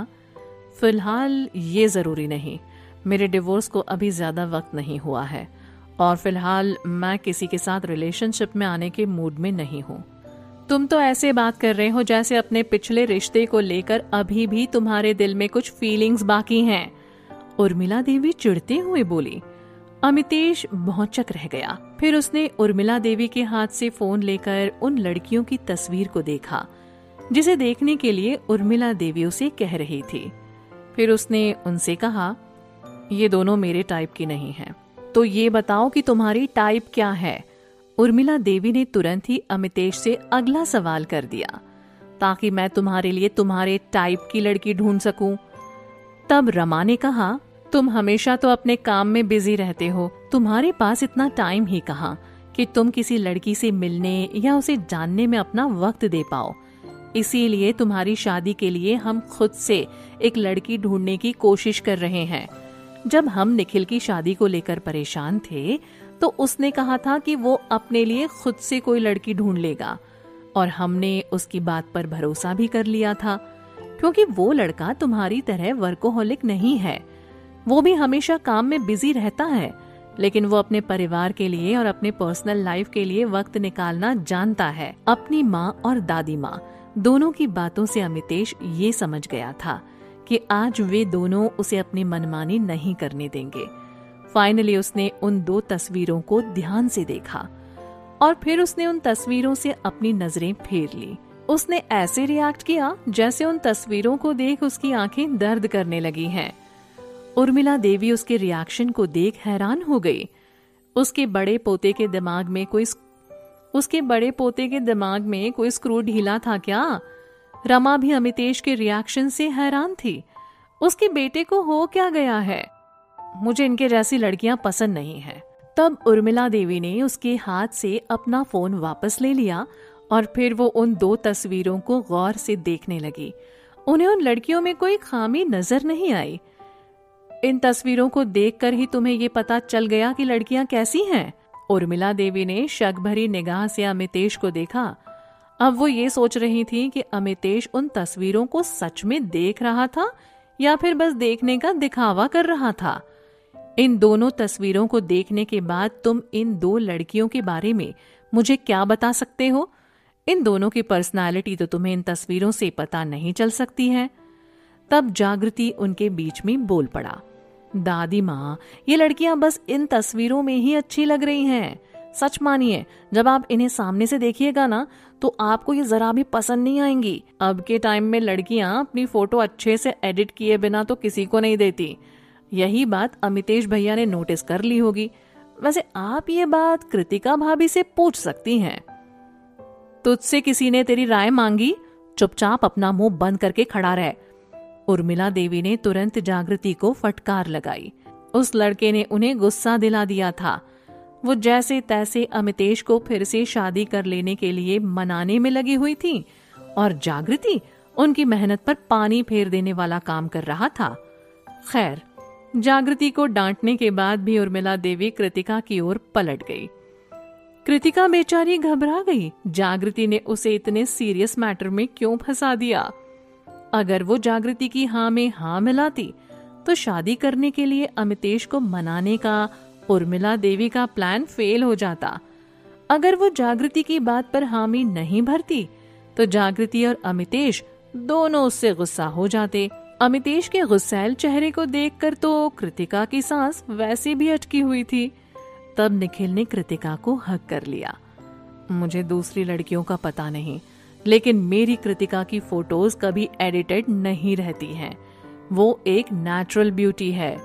फिलहाल ये जरूरी नहीं, मेरे डिवोर्स को अभी ज्यादा वक्त नहीं हुआ है और फिलहाल मैं किसी के साथ रिलेशनशिप में आने के मूड में नहीं हूँ। तुम तो ऐसे बात कर रहे हो जैसे अपने पिछले रिश्ते को लेकर अभी भी तुम्हारे दिल में कुछ फीलिंग्स बाकी हैं, उर्मिला देवी चिढ़ते हुए बोली। अमितेश भौचक रह गया। फिर उसने उर्मिला देवी के हाथ से फोन लेकर उन लड़कियों की तस्वीर को देखा जिसे देखने के लिए उर्मिला देवी उसे कह रही थी। फिर उसने उनसे कहा, ये दोनों मेरे टाइप की नहीं हैं, तो ये बताओ कि तुम्हारी टाइप क्या है। उर्मिला देवी ने तुरंत ही अमितेश से अगला सवाल कर दिया, ताकि मैं तुम्हारे लिए तुम्हारे टाइप की लड़की ढूंढ सकूं। तब रमा ने कहा, तुम हमेशा तो अपने काम में बिजी रहते हो, तुम्हारे पास इतना टाइम ही कहाँ कि तुम किसी लड़की से मिलने या उसे जानने में अपना वक्त दे पाओ। इसीलिए तुम्हारी शादी के लिए हम खुद से एक लड़की ढूंढने की कोशिश कर रहे हैं। जब हम निखिल की शादी को लेकर परेशान थे तो उसने कहा था कि वो अपने लिए खुद से कोई लड़की ढूंढ लेगा, और हमने उसकी बात पर भरोसा भी कर लिया था, क्योंकि वो लड़का तुम्हारी तरह वर्कोहॉलिक नहीं है। वो भी हमेशा काम में बिजी रहता है, लेकिन वो अपने परिवार के लिए और अपने पर्सनल लाइफ के लिए वक्त निकालना जानता है। अपनी माँ और दादी माँ दोनों की बातों से अमितेश ये समझ गया था कि आज वे दोनों उसे अपनी मनमानी नहीं करने देंगे। फाइनली उसने उन 2 तस्वीरों को ध्यान से देखा और फिर उसने उन तस्वीरों से अपनी नजरें फेर ली। उसने ऐसे रिएक्ट किया जैसे उन तस्वीरों को देख उसकी आंखें दर्द करने लगी हैं। उर्मिला देवी उसके रिएक्शन को देख हैरान हो गई। उसके बड़े पोते के दिमाग में कोई स्क्रू ढीला था क्या? रमा भी अमितेश के रिएक्शन से हैरान थी। उसके बेटे को हो क्या गया है? मुझे इनके जैसी लड़कियां पसंद नहीं है। तब उर्मिला देवी ने उसके हाथ से अपना फोन वापस ले लिया और फिर वो उन 2 तस्वीरों को गौर से देखने लगी। उन्हें उन लड़कियों में कोई खामी नजर नहीं आई। इन तस्वीरों को देखकर ही तुम्हें ये पता चल गया कि लड़कियां कैसी हैं? उर्मिला देवी ने शक भरी निगाह से अमितेश को देखा। अब वो ये सोच रही थी कि अमितेश उन तस्वीरों को सच में देख रहा था या फिर बस देखने का दिखावा कर रहा था। इन दोनों तस्वीरों को देखने के बाद तुम इन 2 लड़कियों के बारे में मुझे क्या बता सकते हो? इन दोनों की पर्सनालिटी तो तुम्हें इन तस्वीरों से पता नहीं चल सकती है। तब जागृति उनके बीच में बोल पड़ा, दादी माँ, ये लड़कियां बस इन तस्वीरों में ही अच्छी लग रही हैं। सच मानिए, जब आप इन्हें सामने से देखिएगा ना तो आपको ये जरा भी पसंद नहीं आएंगी। अब के टाइम में लड़कियां अपनी फोटो अच्छे से एडिट किए बिना तो किसी को नहीं देती। यही बात अमितेश भैया ने नोटिस कर ली होगी। वैसे आप ये बात कृतिका भाभी से पूछ सकती हैं। तुझसे किसी ने तेरी राय मांगी? चुपचाप अपना मुंह बंद करके खड़ा रह। उर्मिला देवी ने तुरंत जागृति को फटकार लगाई। उस लड़के ने उन्हें गुस्सा दिला दिया था। वो जैसे तैसे अमितेश को फिर से शादी कर लेने के लिए मनाने में लगी हुई थी और जागृति उनकी मेहनत पर पानी फेर देने वाला काम कर रहा था। खैर, जागृति को डांटने के बाद भी उर्मिला देवी कृतिका की ओर पलट गई। कृतिका बेचारी घबरा गई। जागृति ने उसे इतने सीरियस मैटर में क्यों फंसा दिया? अगर वो जागृति की हाँ में हाँ मिलाती तो शादी करने के लिए अमितेश को मनाने का उर्मिला देवी का प्लान फेल हो जाता। अगर वो जागृति की बात पर हामी नहीं भरती तो जागृति और अमितेश दोनों उससे गुस्सा हो जाते। अमितेश के गुस्सैल चेहरे को देखकर तो कृतिका की सांस वैसे भी अटकी हुई थी। तब निखिल ने कृतिका को हक कर लिया। मुझे दूसरी लड़कियों का पता नहीं, लेकिन मेरी कृतिका की फोटोज कभी एडिटेड नहीं रहती हैं। वो एक नेचुरल ब्यूटी है।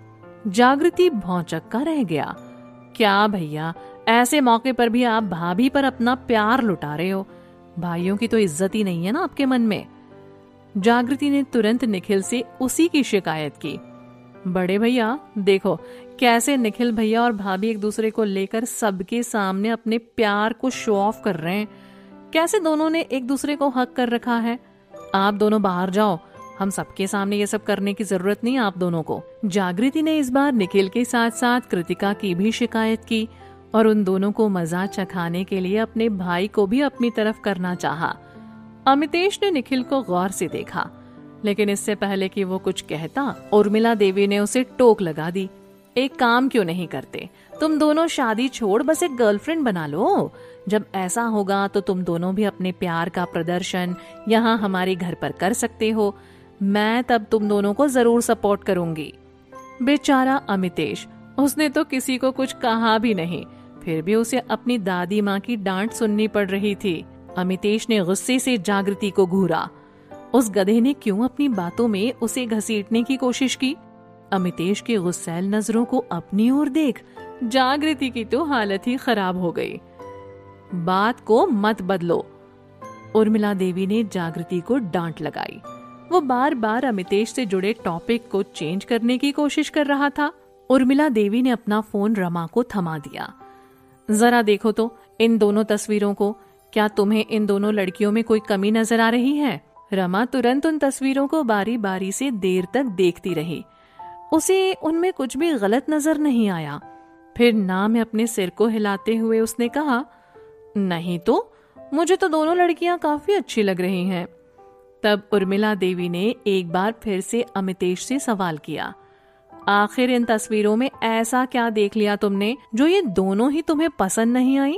जागृति भौचक्का रह गया। क्या भैया, ऐसे मौके पर भी आप भाभी पर अपना प्यार लुटा रहे हो? भाइयों की तो इज्जत ही नहीं है ना आपके मन में? जागृति ने तुरंत निखिल से उसी की शिकायत की। बड़े भैया देखो कैसे निखिल भैया और भाभी एक दूसरे को लेकर सबके सामने अपने प्यार को शो ऑफ कर रहे हैं। कैसे दोनों ने एक दूसरे को हक कर रखा है। आप दोनों बाहर जाओ, हम सबके सामने ये सब करने की जरूरत नहीं आप दोनों को। जागृति ने इस बार निखिल के साथ साथ कृतिका की भी शिकायत की और उन दोनों को मजा चखाने के लिए अपने भाई को भी अपनी तरफ करना चाहा। अमितेश ने निखिल को गौर से देखा, लेकिन इससे पहले कि वो कुछ कहता, उर्मिला देवी ने उसे टोक लगा दी। एक काम क्यों नहीं करते? तुम दोनों शादी छोड़ बस एक गर्लफ्रेंड बना लो। जब ऐसा होगा तो तुम दोनों भी अपने प्यार का प्रदर्शन यहाँ हमारे घर पर कर सकते हो। मैं तब तुम दोनों को जरूर सपोर्ट करूंगी। बेचारा अमितेश, उसने तो किसी को कुछ कहा भी नहीं, फिर भी उसे अपनी दादी माँ की डांट सुननी पड़ रही थी। अमितेश ने गुस्से से जागृति को घूरा। उस गधे ने क्यों अपनी बातों में उसे घसीटने की कोशिश की? अमितेश की गुस्सैल नजरों को अपनी ओर देख जागृति की तो हालत ही खराब हो गई। बात को मत बदलो, उर्मिला देवी ने जागृति को डांट लगाई। वो बार बार अमितेश से जुड़े टॉपिक को चेंज करने की कोशिश कर रहा था। उर्मिला देवी ने अपना फोन रमा को थमा दिया। जरा देखो तो इन दोनों तस्वीरों को, क्या तुम्हें इन दोनों लड़कियों में कोई कमी नजर आ रही है? रमा तुरंत उन तस्वीरों को बारी बारी से देर तक देखती रही। उसे उनमें कुछ भी गलत नजर नहीं आया। फिर ना में अपने सिर को हिलाते हुए उसने कहा, नहीं तो मुझे तो दोनों लड़कियां काफी अच्छी लग रही हैं। तब उर्मिला देवी ने एक बार फिर से अमितेश से सवाल किया, आखिर इन तस्वीरों में ऐसा क्या देख लिया तुमने जो ये दोनों ही तुम्हें पसंद नहीं आई?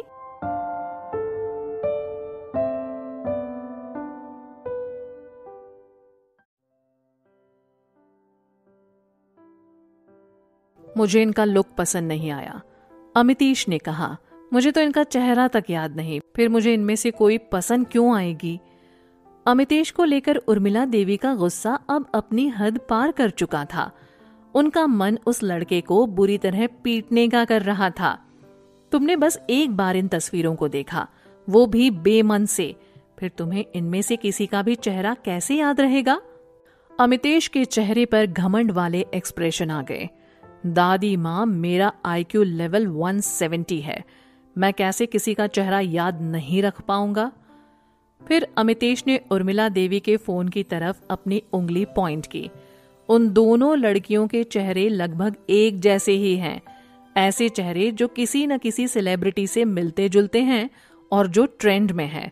मुझे इनका लुक पसंद नहीं आया, अमितेश ने कहा। मुझे तो इनका चेहरा तक याद नहीं, फिर मुझे इनमें से कोई पसंद क्यों आएगी? अमितेश को लेकर उर्मिला देवी का गुस्सा अब अपनी हद पार कर चुका था। उनका मन उस लड़के को बुरी तरह पीटने का कर रहा था। तुमने बस एक बार इन तस्वीरों को देखा, वो भी बेमन से, फिर तुम्हें इनमें से किसी का भी चेहरा कैसे याद रहेगा? अमितेश के चेहरे पर घमंड वाले एक्सप्रेशन आ गए। दादी माँ, मेरा IQ लेवल 170 है, मैं कैसे किसी का चेहरा याद नहीं रख पाऊंगा? फिर अमितेश ने उर्मिला देवी के फोन की तरफ अपनी उंगली पॉइंट की। उन दोनों लड़कियों के चेहरे लगभग एक जैसे ही हैं, ऐसे चेहरे जो किसी न किसी सेलिब्रिटी से मिलते जुलते हैं और जो ट्रेंड में है।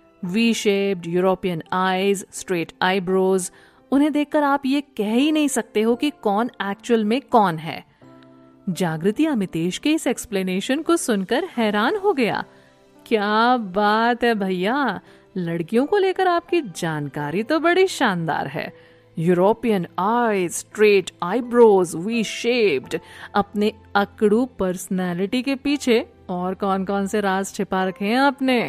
V shaped, European eyes, straight eyebrows, उन्हें देखकर आप ये कह ही नहीं सकते हो कि कौन एक्चुअल में कौन है। जागृति अमितेश के इस एक्सप्लेनेशन को सुनकर हैरान हो गया। क्या बात है भैया, लड़कियों को लेकर आपकी जानकारी तो बड़ी शानदार है। European eyes, straight eyebrows, V shaped, अपने अकड़ू पर्सनालिटी के पीछे और कौन कौन से राज छिपा रखे हैं आपने?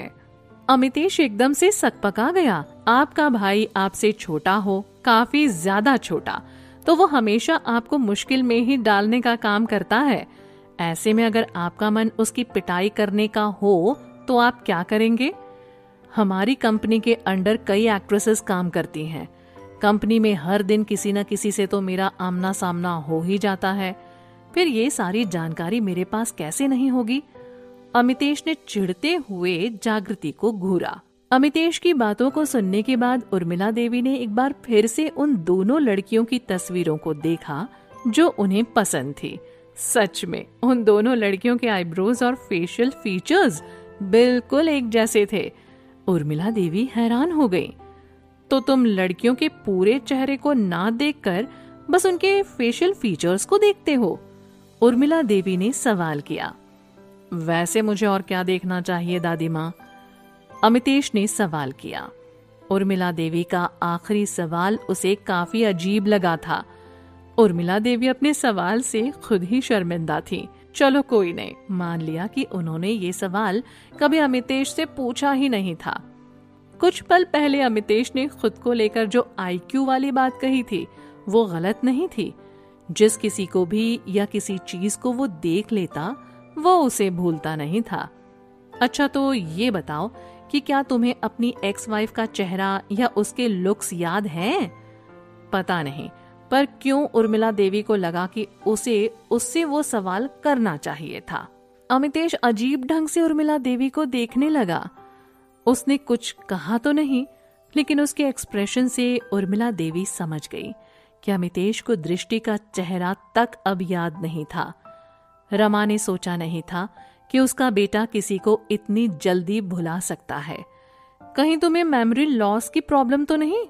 अमितेश एकदम से सकपका गया। आपका भाई आपसे छोटा हो, काफी ज्यादा छोटा, तो वो हमेशा आपको मुश्किल में ही डालने का काम करता है। ऐसे में अगर आपका मन उसकी पिटाई करने का हो तो आप क्या करेंगे? हमारी कंपनी के अंडर कई एक्ट्रेसेस काम करती हैं। कंपनी में हर दिन किसी न किसी से तो मेरा आमना सामना हो ही जाता है, फिर ये सारी जानकारी मेरे पास कैसे नहीं होगी? अमितेश ने चिढ़ते हुए जागृति को घूरा। अमितेश की बातों को सुनने के बाद उर्मिला देवी ने एक बार फिर से उन दोनों लड़कियों की तस्वीरों को देखा जो उन्हें पसंद थी। सच में उन दोनों लड़कियों के आईब्रोज और फेशियल फीचर्स बिल्कुल एक जैसे थे। उर्मिला देवी हैरान हो गई। तो तुम लड़कियों के पूरे चेहरे को ना देखकर बस उनके फेशियल फीचर्स को देखते हो? उर्मिला देवी ने सवाल किया। वैसे मुझे और क्या देखना चाहिए दादी माँ? अमितेश ने सवाल किया। उर्मिला देवी का आखिरी सवाल उसे काफी अजीब लगा था। उर्मिला देवी अपने सवाल से खुद ही शर्मिंदा थी। चलो कोई नहीं, मान लिया कि उन्होंने ये सवाल कभी अमितेश से पूछा ही नहीं था। कुछ पल पहले अमितेश ने खुद को लेकर जो IQ वाली बात कही थी वो गलत नहीं थी। जिस किसी को भी या किसी चीज को वो देख लेता वो उसे भूलता नहीं था। अच्छा तो ये बताओ कि क्या तुम्हें अपनी एक्स वाइफ का चेहरा या उसके लुक्स याद हैं? पता नहीं, पर क्यों उर्मिला देवी को लगा कि उससे वो सवाल करना चाहिए था। अमितेश अजीब ढंग से उर्मिला देवी को देखने लगा। उसने कुछ कहा तो नहीं, लेकिन उसके एक्सप्रेशन से उर्मिला देवी समझ गई कि अमितेश को दृष्टि का चेहरा तक अब याद नहीं था। रमा ने सोचा नहीं था कि उसका बेटा किसी को इतनी जल्दी भुला सकता है। कहीं तुम्हें मेमोरी लॉस की प्रॉब्लम तो नहीं?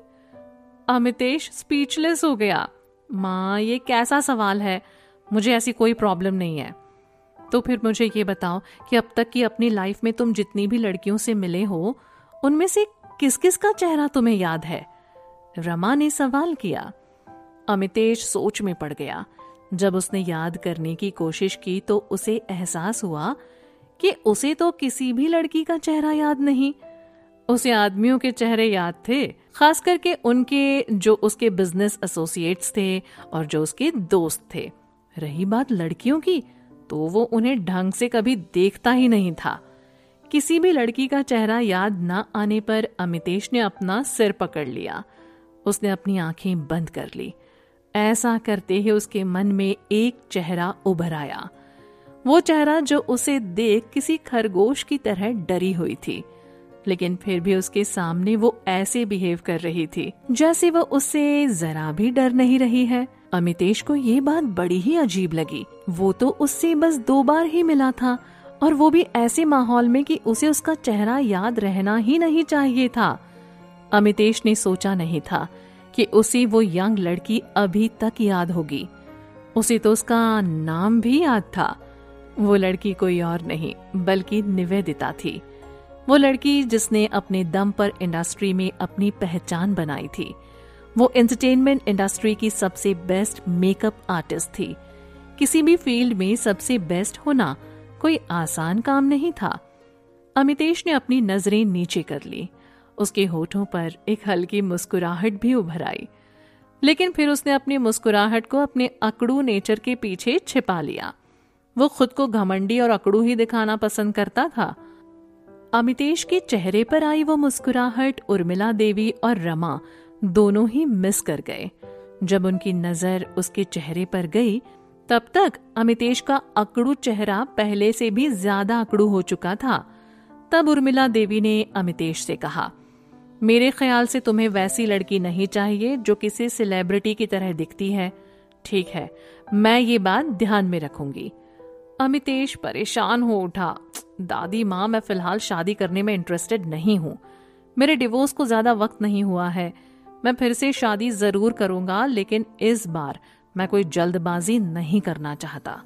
अमितेश स्पीचलेस हो गया। माँ, ये कैसा सवाल है? मुझे ऐसी कोई प्रॉब्लम नहीं है। तो फिर मुझे ये बताओ कि अब तक की अपनी लाइफ में तुम जितनी भी लड़कियों से मिले हो, उनमें से किस किस का चेहरा तुम्हें याद है? रमा ने सवाल किया। अमितेश सोच में पड़ गया। जब उसने याद करने की कोशिश की तो उसे एहसास हुआ कि उसे तो किसी भी लड़की का चेहरा याद नहीं। उसे आदमियों के चेहरे याद थे, खास करके उनके जो उसके बिजनेस एसोसिएट्स थे और जो उसके दोस्त थे। रही बात लड़कियों की, तो वो उन्हें ढंग से कभी देखता ही नहीं था। किसी भी लड़की का चेहरा याद न आने पर अमितेश ने अपना सिर पकड़ लिया। उसने अपनी आंखें बंद कर ली। ऐसा करते ही उसके मन में एक चेहरा उभर आया, वो चेहरा जो उसे देख किसी खरगोश की तरह डरी हुई थी, लेकिन फिर भी उसके सामने वो ऐसे बिहेव कर रही थी जैसे वो उससे जरा भी डर नहीं रही है। अमितेश को ये बात बड़ी ही अजीब लगी। वो तो उससे बस 2 बार ही मिला था, और वो भी ऐसे माहौल में कि उसे उसका चेहरा याद रहना ही नहीं चाहिए था। अमितेश ने सोचा नहीं था कि उसे वो यंग लड़की अभी तक याद होगी। उसे तो उसका नाम भी याद था। वो लड़की कोई और नहीं बल्कि निवेदिता थी। वो लड़की जिसने अपने दम पर इंडस्ट्री में अपनी पहचान बनाई थी। वो एंटरटेनमेंट इंडस्ट्री की सबसे बेस्ट मेकअप आर्टिस्ट थी। किसी भी फील्ड में सबसे बेस्ट होना कोई आसान काम नहीं था। अमितेश ने अपनी नजरें नीचे कर ली। उसके होठों पर एक हल्की मुस्कुराहट भी उभर आई, लेकिन फिर उसने अपनी मुस्कुराहट को अपने अकड़ू नेचर के पीछे छिपा लिया। वो खुद को घमंडी और अकड़ू ही दिखाना पसंद करता था। अमितेश के चेहरे पर आई वो मुस्कुराहट उर्मिला देवी और रमा दोनों ही मिस कर गए। जब उनकी नजर उसके चेहरे पर गई, तब तक अमितेश का अकड़ू चेहरा पहले से भी ज्यादा अकड़ू हो चुका था। तब उर्मिला देवी ने अमितेश से कहा, मेरे ख्याल से तुम्हें वैसी लड़की नहीं चाहिए जो किसी सेलिब्रिटी की तरह दिखती है। ठीक है, मैं ये बात ध्यान में रखूंगी। अमितेश परेशान हो उठा। दादी माँ, मैं फिलहाल शादी करने में इंटरेस्टेड नहीं हूँ। मेरे डिवोर्स को ज्यादा वक्त नहीं हुआ है। मैं फिर से शादी जरूर करूंगा, लेकिन इस बार मैं कोई जल्दबाजी नहीं करना चाहता।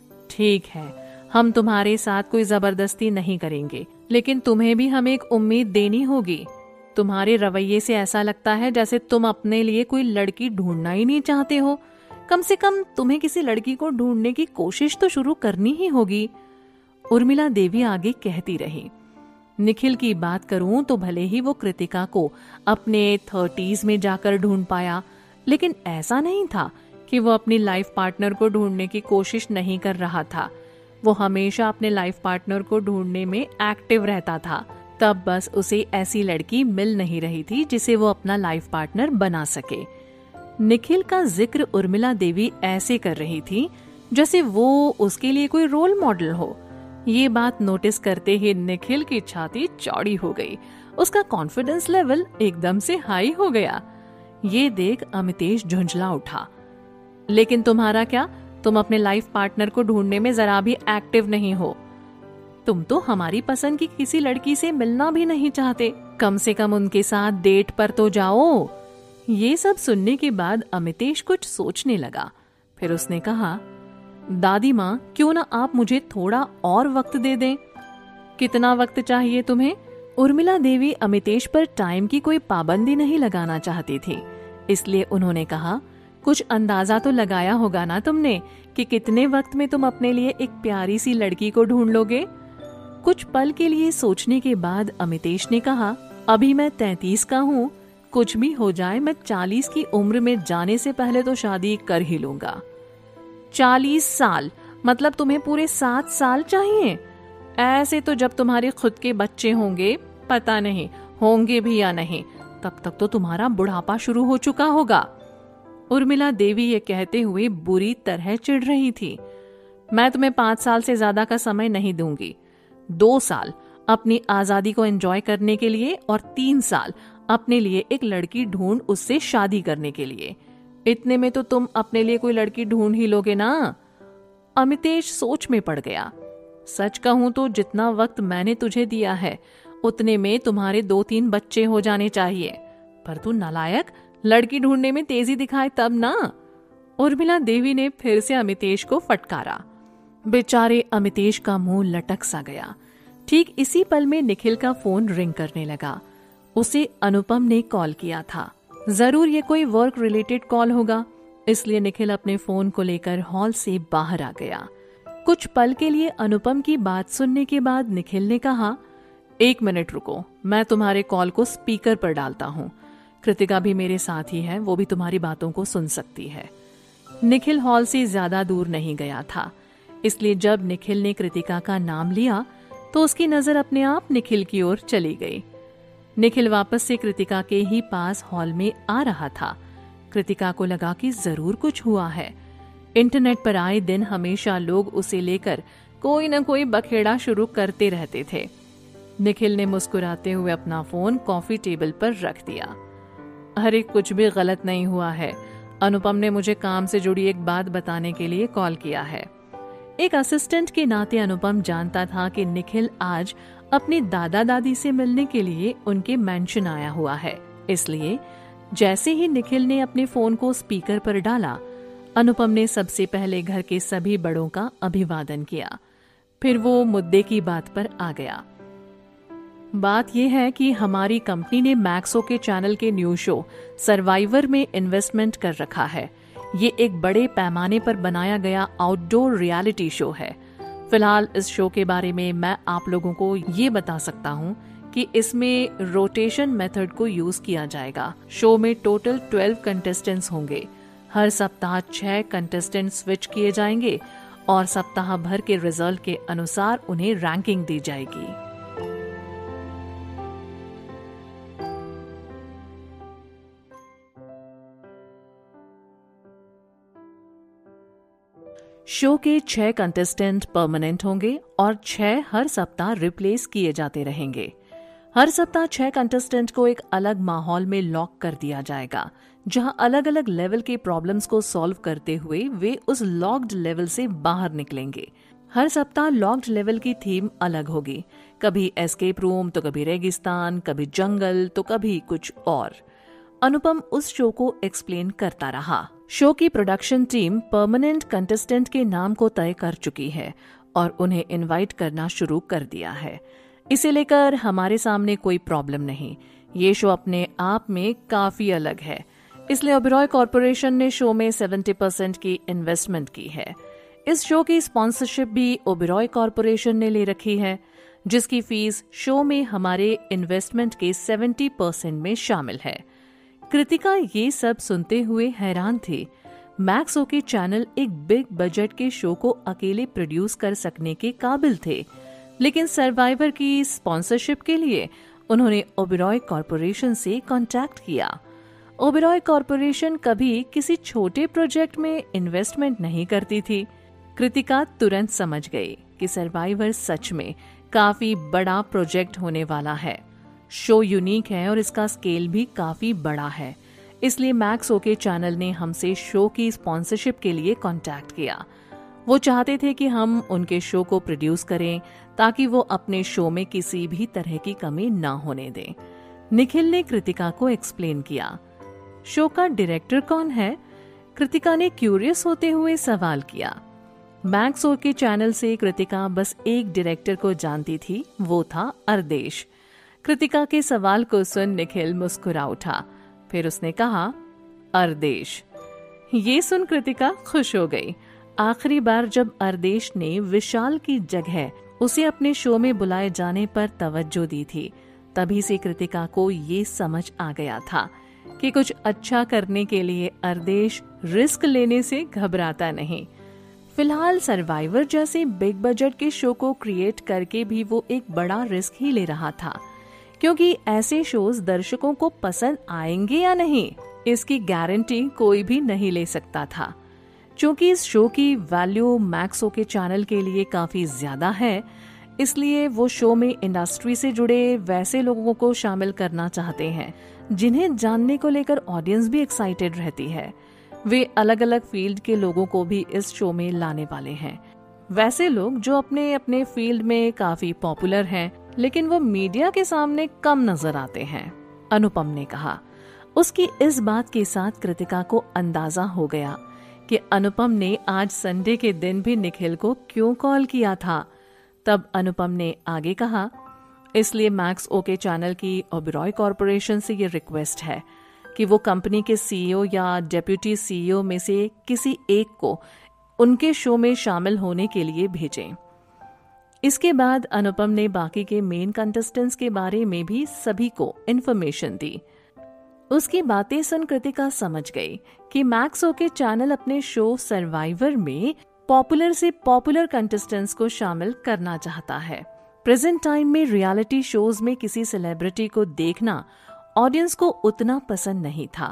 ठीक है, हम तुम्हारे साथ कोई जबरदस्ती नहीं करेंगे, लेकिन तुम्हें भी हमें एक उम्मीद देनी होगी। तुम्हारे रवैये से ऐसा लगता है जैसे तुम अपने लिए कोई लड़की ढूंढना ही नहीं चाहते हो। कम से कम तुम्हें किसी लड़की को ढूंढने की कोशिश तो शुरू करनी ही होगी। उर्मिला देवी आगे कहती रही, निखिल की बात करूं तो भले ही वो कृतिका को अपने 30s में जाकर ढूंढ पाया, लेकिन ऐसा नहीं था कि वो अपनी लाइफ पार्टनर को ढूंढने की कोशिश नहीं कर रहा था। वो हमेशा अपने लाइफ पार्टनर को ढूंढने में एक्टिव रहता था। तब बस उसे ऐसी लड़की मिल नहीं रही थी जिसे वो अपना लाइफ पार्टनर बना सके। निखिल का जिक्र उर्मिला देवी ऐसे कर रही थी जैसे वो उसके लिए कोई रोल मॉडल हो। ये बात नोटिस करते ही निखिल की छाती चौड़ी हो गई। उसका कॉन्फिडेंस लेवल एकदम से हाई हो गया। ये देख अमितेश झुंझला उठा। लेकिन तुम्हारा क्या? तुम अपने लाइफ पार्टनर को ढूंढने में जरा भी एक्टिव नहीं हो। तुम तो हमारी पसंद की किसी लड़की से मिलना भी नहीं चाहते। कम से कम उनके साथ डेट पर तो जाओ। ये सब सुनने के बाद अमितेश कुछ सोचने लगा। फिर उसने कहा, दादी माँ, क्यों ना आप मुझे थोड़ा और वक्त दे दें। कितना वक्त चाहिए तुम्हें? उर्मिला देवी अमितेश पर टाइम की कोई पाबंदी नहीं लगाना चाहती थी, इसलिए उन्होंने कहा, कुछ अंदाजा तो लगाया होगा ना तुमने कि कितने वक्त में तुम अपने लिए एक प्यारी सी लड़की को ढूंढ लोगे। कुछ पल के लिए सोचने के बाद अमितेश ने कहा, अभी मैं 33 का हूँ। कुछ भी हो जाए, मैं 40 की उम्र में जाने से पहले तो शादी कर ही लूंगा। 40 साल मतलब तुम्हें पूरे 7 साल चाहिए? ऐसे तो जब तुम्हारे खुद के बच्चे होंगे, पता नहीं होंगे भी या नहीं, तब तक तो तुम्हारा बुढ़ापा शुरू हो चुका होगा। उर्मिला देवी ये कहते हुए बुरी तरह चिढ़ रही थी। मैं तुम्हें 5 साल से ज्यादा का समय नहीं दूंगी। 2 साल अपनी आजादी को एंजॉय करने के लिए और 3 साल अपने लिए एक लड़की ढूंढ उससे शादी करने के लिए। इतने में तो तुम अपने लिए कोई लड़की ढूंढ ही लोगे ना। अमितेश सोच में पड़ गया। सच कहूं तो जितना वक्त मैंने तुझे दिया है, उतने में तुम्हारे 2-3 बच्चे हो जाने चाहिए। पर तू नालायक, लड़की ढूंढने में तेजी दिखाए तब ना। उर्मिला देवी ने फिर से अमितेश को फटकारा। बेचारे अमितेश का मुंह लटक सा गया। ठीक इसी पल में निखिल का फोन रिंग करने लगा। उसे अनुपम ने कॉल किया था। जरूर ये कोई वर्क रिलेटेड कॉल होगा, इसलिए निखिल अपने फोन को लेकर हॉल से बाहर आ गया। कुछ पल के लिए अनुपम की बात सुनने के बाद निखिल ने कहा, 1 मिनट रुको, मैं तुम्हारे कॉल को स्पीकर पर डालता हूँ। कृतिका भी मेरे साथ ही है, वो भी तुम्हारी बातों को सुन सकती है। निखिल हॉल से ज्यादा दूर नहीं गया था, इसलिए जब निखिल ने कृतिका का नाम लिया तो उसकी नजर अपने आप निखिल की ओर चली गई। निखिल वापस से कृतिका के ही पास हॉल में आ रहा था। कृतिका को लगा कि जरूर कुछ हुआ है। इंटरनेट पर आए दिन हमेशा लोग उसे लेकर कोई न कोई बखेड़ा शुरू करते रहते थे। निखिल ने मुस्कुराते हुए अपना फोन कॉफी टेबल पर रख दिया। अरे कुछ भी गलत नहीं हुआ है, अनुपम ने मुझे काम से जुड़ी एक बात बताने के लिए कॉल किया है। एक असिस्टेंट के नाते अनुपम जानता था कि निखिल आज अपने दादा दादी से मिलने के लिए उनके मैंशन आया हुआ है, इसलिए जैसे ही निखिल ने अपने फोन को स्पीकर पर डाला, अनुपम ने सबसे पहले घर के सभी बड़ों का अभिवादन किया। फिर वो मुद्दे की बात पर आ गया। बात यह है कि हमारी कंपनी ने मैक्सो के चैनल के न्यूज शो सर्वाइवर में इन्वेस्टमेंट कर रखा है। ये एक बड़े पैमाने पर बनाया गया आउटडोर रियलिटी शो है। फिलहाल इस शो के बारे में मैं आप लोगों को ये बता सकता हूँ कि इसमें रोटेशन मेथड को यूज किया जाएगा। शो में टोटल 12 कंटेस्टेंट्स होंगे। हर सप्ताह 6 कंटेस्टेंट स्विच किए जाएंगे और सप्ताह भर के रिजल्ट के अनुसार उन्हें रैंकिंग दी जाएगी। शो के 6 कंटेस्टेंट परमानेंट होंगे और 6 हर सप्ताह रिप्लेस किए जाते रहेंगे। हर सप्ताह 6 कंटेस्टेंट को एक अलग माहौल में लॉक कर दिया जाएगा, जहां अलग अलग लेवल के प्रॉब्लम्स को सॉल्व करते हुए वे उस लॉक्ड लेवल से बाहर निकलेंगे। हर सप्ताह लॉक्ड लेवल की थीम अलग होगी, कभी एस्केप रूम तो कभी रेगिस्तान, कभी जंगल तो कभी कुछ और। अनुपम उस शो को एक्सप्लेन करता रहा। शो की प्रोडक्शन टीम परमानेंट कंटेस्टेंट के नाम को तय कर चुकी है और उन्हें इनवाइट करना शुरू कर दिया है। इसे लेकर हमारे सामने कोई प्रॉब्लम नहीं। ये शो अपने आप में काफी अलग है, इसलिए ओबेरॉय कॉरपोरेशन ने शो में 70% की इन्वेस्टमेंट की है। इस शो की स्पॉन्सरशिप भी ओबेरॉय कॉरपोरेशन ने ले रखी है, जिसकी फीस शो में हमारे इन्वेस्टमेंट के 70% में शामिल है। कृतिका ये सब सुनते हुए हैरान थी। मैक्सो के चैनल एक बिग बजट के शो को अकेले प्रोड्यूस कर सकने के काबिल थे, लेकिन सर्वाइवर की स्पॉन्सरशिप के लिए उन्होंने ओबेरॉय कॉरपोरेशन से कांटेक्ट किया। ओबेरॉय कॉरपोरेशन कभी किसी छोटे प्रोजेक्ट में इन्वेस्टमेंट नहीं करती थी। कृतिका तुरंत समझ गई कि सर्वाइवर सच में काफी बड़ा प्रोजेक्ट होने वाला है। शो यूनिक है और इसका स्केल भी काफी बड़ा है, इसलिए मैक्सो के चैनल ने हमसे शो की स्पॉन्सरशिप के लिए कांटेक्ट किया। वो चाहते थे कि हम उनके शो को प्रोड्यूस करें ताकि वो अपने शो में किसी भी तरह की कमी ना होने दें। निखिल ने कृतिका को एक्सप्लेन किया। शो का डायरेक्टर कौन है? कृतिका ने क्यूरियस होते हुए सवाल किया। मैक्सो के चैनल से कृतिका बस एक डायरेक्टर को जानती थी, वो था अर्देश। कृतिका के सवाल को सुन निखिल मुस्कुरा उठा। फिर उसने कहा, अर्देश। ये सुन कृतिका खुश हो गई। आखिरी बार जब अर्देश ने विशाल की जगह उसे अपने शो में बुलाए जाने पर तवज्जो दी थी, तभी से कृतिका को ये समझ आ गया था कि कुछ अच्छा करने के लिए अर्देश रिस्क लेने से घबराता नहीं। फिलहाल सर्वाइवर जैसे बिग बजट के शो को क्रिएट करके भी वो एक बड़ा रिस्क ही ले रहा था, क्योंकि ऐसे शोज दर्शकों को पसंद आएंगे या नहीं, इसकी गारंटी कोई भी नहीं ले सकता था। क्योंकि इस शो की वैल्यू मैक्सो के चैनल के लिए काफी ज्यादा है, इसलिए वो शो में इंडस्ट्री से जुड़े वैसे लोगों को शामिल करना चाहते हैं जिन्हें जानने को लेकर ऑडियंस भी एक्साइटेड रहती है। वे अलग अलग फील्ड के लोगों को भी इस शो में लाने वाले हैं। वैसे लोग जो अपने अपने फील्ड में काफी पॉपुलर हैं, लेकिन वो मीडिया के सामने कम नजर आते हैं, अनुपम ने कहा। उसकी इस बात के साथ कृतिका को अंदाजा हो गया कि अनुपम ने आज संडे के दिन भी निखिल को क्यों कॉल किया था। तब अनुपम ने आगे कहा, इसलिए मैक्सो के चैनल की ओबेरॉय कॉरपोरेशन से ये रिक्वेस्ट है कि वो कंपनी के सीईओ या डेप्यूटी सीईओ में से किसी एक को उनके शो में शामिल होने के लिए भेजें। इसके बाद अनुपम ने बाकी के मेन कंटेस्टेंट्स के बारे में भी सभी को इन्फॉर्मेशन दी। उसकी बातें सुन कृतिका समझ गई कि मैक्सो के चैनल अपने शो सर्वाइवर में पॉपुलर से पॉपुलर कंटेस्टेंट्स को शामिल करना चाहता है। प्रेजेंट टाइम में रियलिटी शोज में किसी सेलिब्रिटी को देखना ऑडियंस को उतना पसंद नहीं था,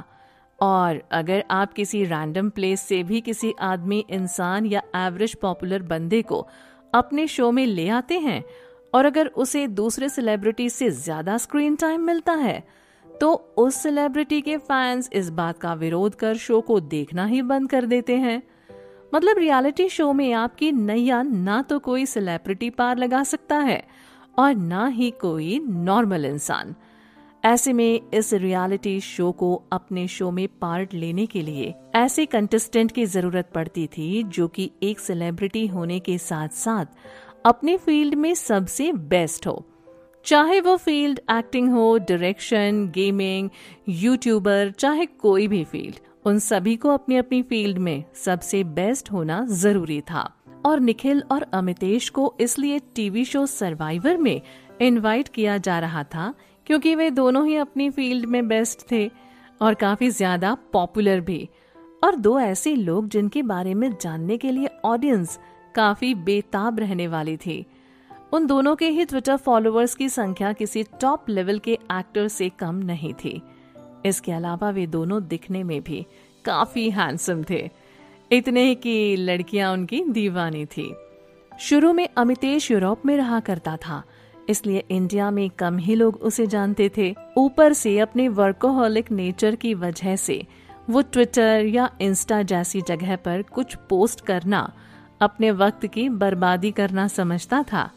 और अगर आप किसी रैंडम प्लेस से भी किसी आदमी, इंसान या एवरेज पॉपुलर बंदे को अपने शो में ले आते हैं और अगर उसे दूसरे सेलिब्रिटी से ज्यादा स्क्रीन टाइम मिलता है तो उस सेलिब्रिटी के फैंस इस बात का विरोध कर शो को देखना ही बंद कर देते हैं। मतलब रियलिटी शो में आपकी नैया ना तो कोई सेलिब्रिटी पार लगा सकता है और ना ही कोई नॉर्मल इंसान। ऐसे में इस रियलिटी शो को अपने शो में पार्ट लेने के लिए ऐसे कंटेस्टेंट की जरूरत पड़ती थी जो कि एक सेलिब्रिटी होने के साथ साथ अपने फील्ड में सबसे बेस्ट हो, चाहे वो फील्ड एक्टिंग हो, डायरेक्शन, गेमिंग, यूट्यूबर, चाहे कोई भी फील्ड, उन सभी को अपनी अपनी फील्ड में सबसे बेस्ट होना जरूरी था। और निखिल और अमितेश को इसलिए टीवी शो सर्वाइवर में इनवाइट किया जा रहा था क्योंकि वे दोनों ही अपनी फील्ड में बेस्ट थे और काफी ज्यादा पॉपुलर भी, और दो ऐसे लोग जिनके बारे में जानने के लिए ऑडियंस काफी बेताब रहने वाली थी। उन दोनों के ही ट्विटर फॉलोअर्स की संख्या किसी टॉप लेवल के एक्टर से कम नहीं थी। इसके अलावा वे दोनों दिखने में भी काफी हैंडसम थे, इतने कि लड़कियां उनकी दीवानी थी। शुरू में अमितेश यूरोप में रहा करता था, इसलिए इंडिया में कम ही लोग उसे जानते थे। ऊपर से अपने वर्कोहॉलिक नेचर की वजह से वो ट्विटर या इंस्टा जैसी जगह पर कुछ पोस्ट करना अपने वक्त की बर्बादी करना समझता था,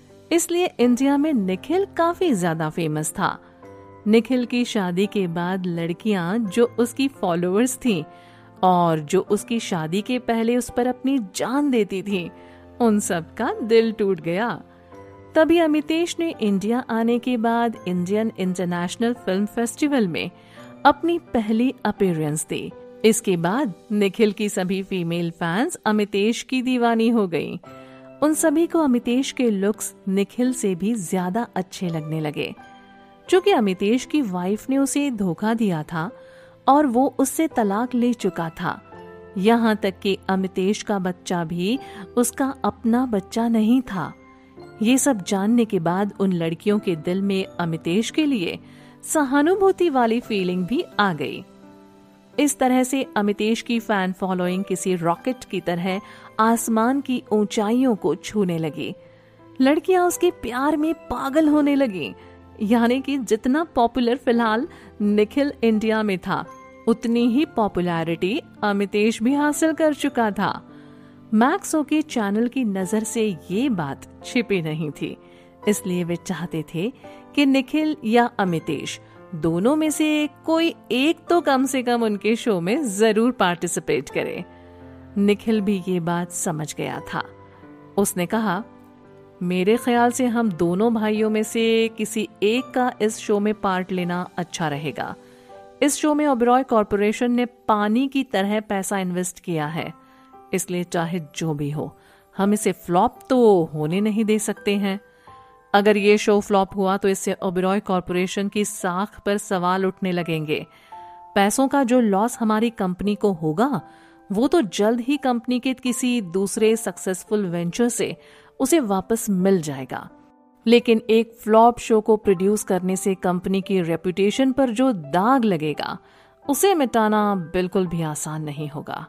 इसलिए इंडिया में निखिल काफी ज्यादा फेमस था। निखिल की शादी के बाद लड़कियां जो उसकी फॉलोअर्स थीं और जो उसकी शादी के पहले उस पर अपनी जान देती थीं, उन सब का दिल टूट गया। तभी अमितेश ने इंडिया आने के बाद इंडियन इंटरनेशनल फिल्म फेस्टिवल में अपनी पहली अपीयरेंस दी। इसके बाद निखिल की सभी फीमेल फैंस अमितेश की दीवानी हो गईं। उन सभी को अमितेश के लुक्स निखिल से भी ज्यादा अच्छे लगने लगे। चूंकि अमितेश की वाइफ ने उसे धोखा दिया था और वो उससे तलाक ले चुका था, यहाँ तक कि अमितेश का बच्चा भी उसका अपना बच्चा नहीं था। ये सब जानने के बाद उन लड़कियों के दिल में अमितेश के लिए सहानुभूति वाली फीलिंग भी आ गई। इस तरह से अमितेश की फैन फॉलोइंग किसी रॉकेट की तरह आसमान की ऊंचाइयों को छूने लगी। लड़कियां उसके प्यार में पागल होने लगी। यानी कि जितना पॉपुलर फिलहाल निखिल इंडिया में था, उतनी ही पॉपुलैरिटी अमितेश भी हासिल कर चुका था। मैक्सो के चैनल की नजर से ये बात छिपी नहीं थी, इसलिए वे चाहते थे कि निखिल या अमितेश दोनों में से कोई एक तो कम से कम उनके शो में जरूर पार्टिसिपेट करे। निखिल भी ये बात समझ गया था। उसने कहा, मेरे ख्याल से हम दोनों भाइयों में से किसी एक का इस शो में पार्ट लेना अच्छा रहेगा। इस शो में ओबेरॉय कॉर्पोरेशन ने पानी की तरह पैसा इन्वेस्ट किया है, इसलिए चाहे जो भी हो हम इसे फ्लॉप तो होने नहीं दे सकते हैं। अगर ये शो फ्लॉप हुआ तो इससे ओबेरॉय कॉर्पोरेशन की साख पर सवाल उठने लगेंगे। पैसों का जो लॉस हमारी कंपनी को होगा वो तो जल्द ही कंपनी के किसी दूसरे सक्सेसफुल वेंचर से उसे वापस मिल जाएगा, लेकिन एक फ्लॉप शो को प्रोड्यूस करने से कंपनी की रेपुटेशन पर जो दाग लगेगा उसे मिटाना बिल्कुल भी आसान नहीं होगा।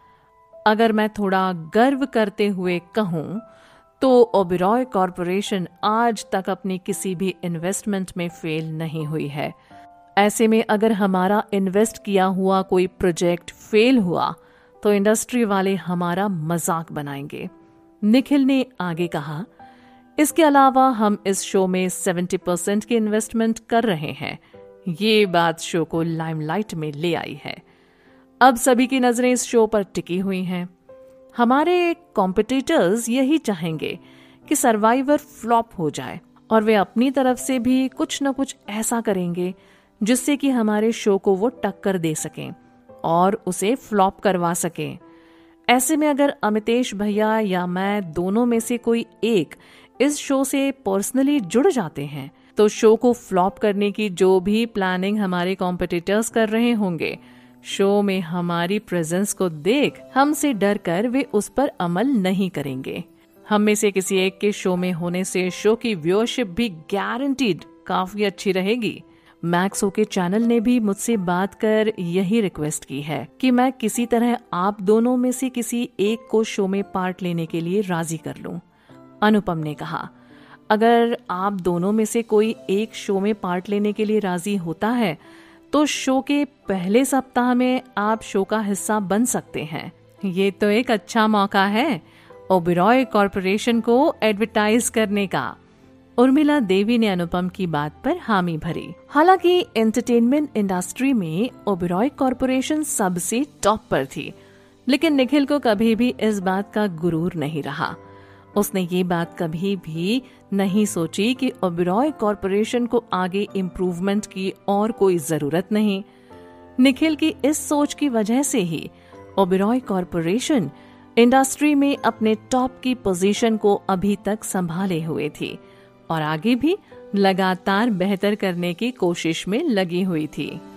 अगर मैं थोड़ा गर्व करते हुए कहूं तो ओबेरॉय कॉर्पोरेशन आज तक अपनी किसी भी इन्वेस्टमेंट में फेल नहीं हुई है। ऐसे में अगर हमारा इन्वेस्ट किया हुआ कोई प्रोजेक्ट फेल हुआ तो इंडस्ट्री वाले हमारा मजाक बनाएंगे। निखिल ने आगे कहा, इसके अलावा हम इस शो में 70% की इन्वेस्टमेंट कर रहे हैं। ये बात शो को लाइमलाइट में ले आई है। अब सभी की नजरें इस शो पर टिकी हुई हैं। हमारे कॉम्पिटिटर्स यही चाहेंगे कि सर्वाइवर फ्लॉप हो जाए और वे अपनी तरफ से भी कुछ न कुछ ऐसा करेंगे जिससे कि हमारे शो को वो टक्कर दे सकें और उसे फ्लॉप करवा सकें। ऐसे में अगर अमितेश भैया या मैं दोनों में से कोई एक इस शो से पर्सनली जुड़ जाते हैं तो शो को फ्लॉप करने की जो भी प्लानिंग हमारे कॉम्पिटिटर्स कर रहे होंगे, शो में हमारी प्रेजेंस को देख हमसे डर कर वे उस पर अमल नहीं करेंगे। हम में से किसी एक के शो में होने से शो की व्यूअरशिप भी गारंटीड काफी अच्छी रहेगी। मैक्स ओके चैनल ने भी मुझसे बात कर यही रिक्वेस्ट की है कि मैं किसी तरह आप दोनों में से किसी एक को शो में पार्ट लेने के लिए राजी कर लूं। अनुपम ने कहा, अगर आप दोनों में से कोई एक शो में पार्ट लेने के लिए राजी होता है तो शो के पहले सप्ताह में आप शो का हिस्सा बन सकते हैं। ये तो एक अच्छा मौका है ओबेरॉय कॉरपोरेशन को एडवर्टाइज करने का। उर्मिला देवी ने अनुपम की बात पर हामी भरी। हालांकि एंटरटेनमेंट इंडस्ट्री में ओबेरॉय कॉरपोरेशन सबसे टॉप पर थी, लेकिन निखिल को कभी भी इस बात का गुरूर नहीं रहा। उसने ये बात कभी भी नहीं सोची कि ओबेरॉय कॉरपोरेशन को आगे इम्प्रूवमेंट की और कोई जरूरत नहीं। निखिल की इस सोच की वजह से ही ओबेरॉय कॉरपोरेशन इंडस्ट्री में अपने टॉप की पोजीशन को अभी तक संभाले हुए थी और आगे भी लगातार बेहतर करने की कोशिश में लगी हुई थी।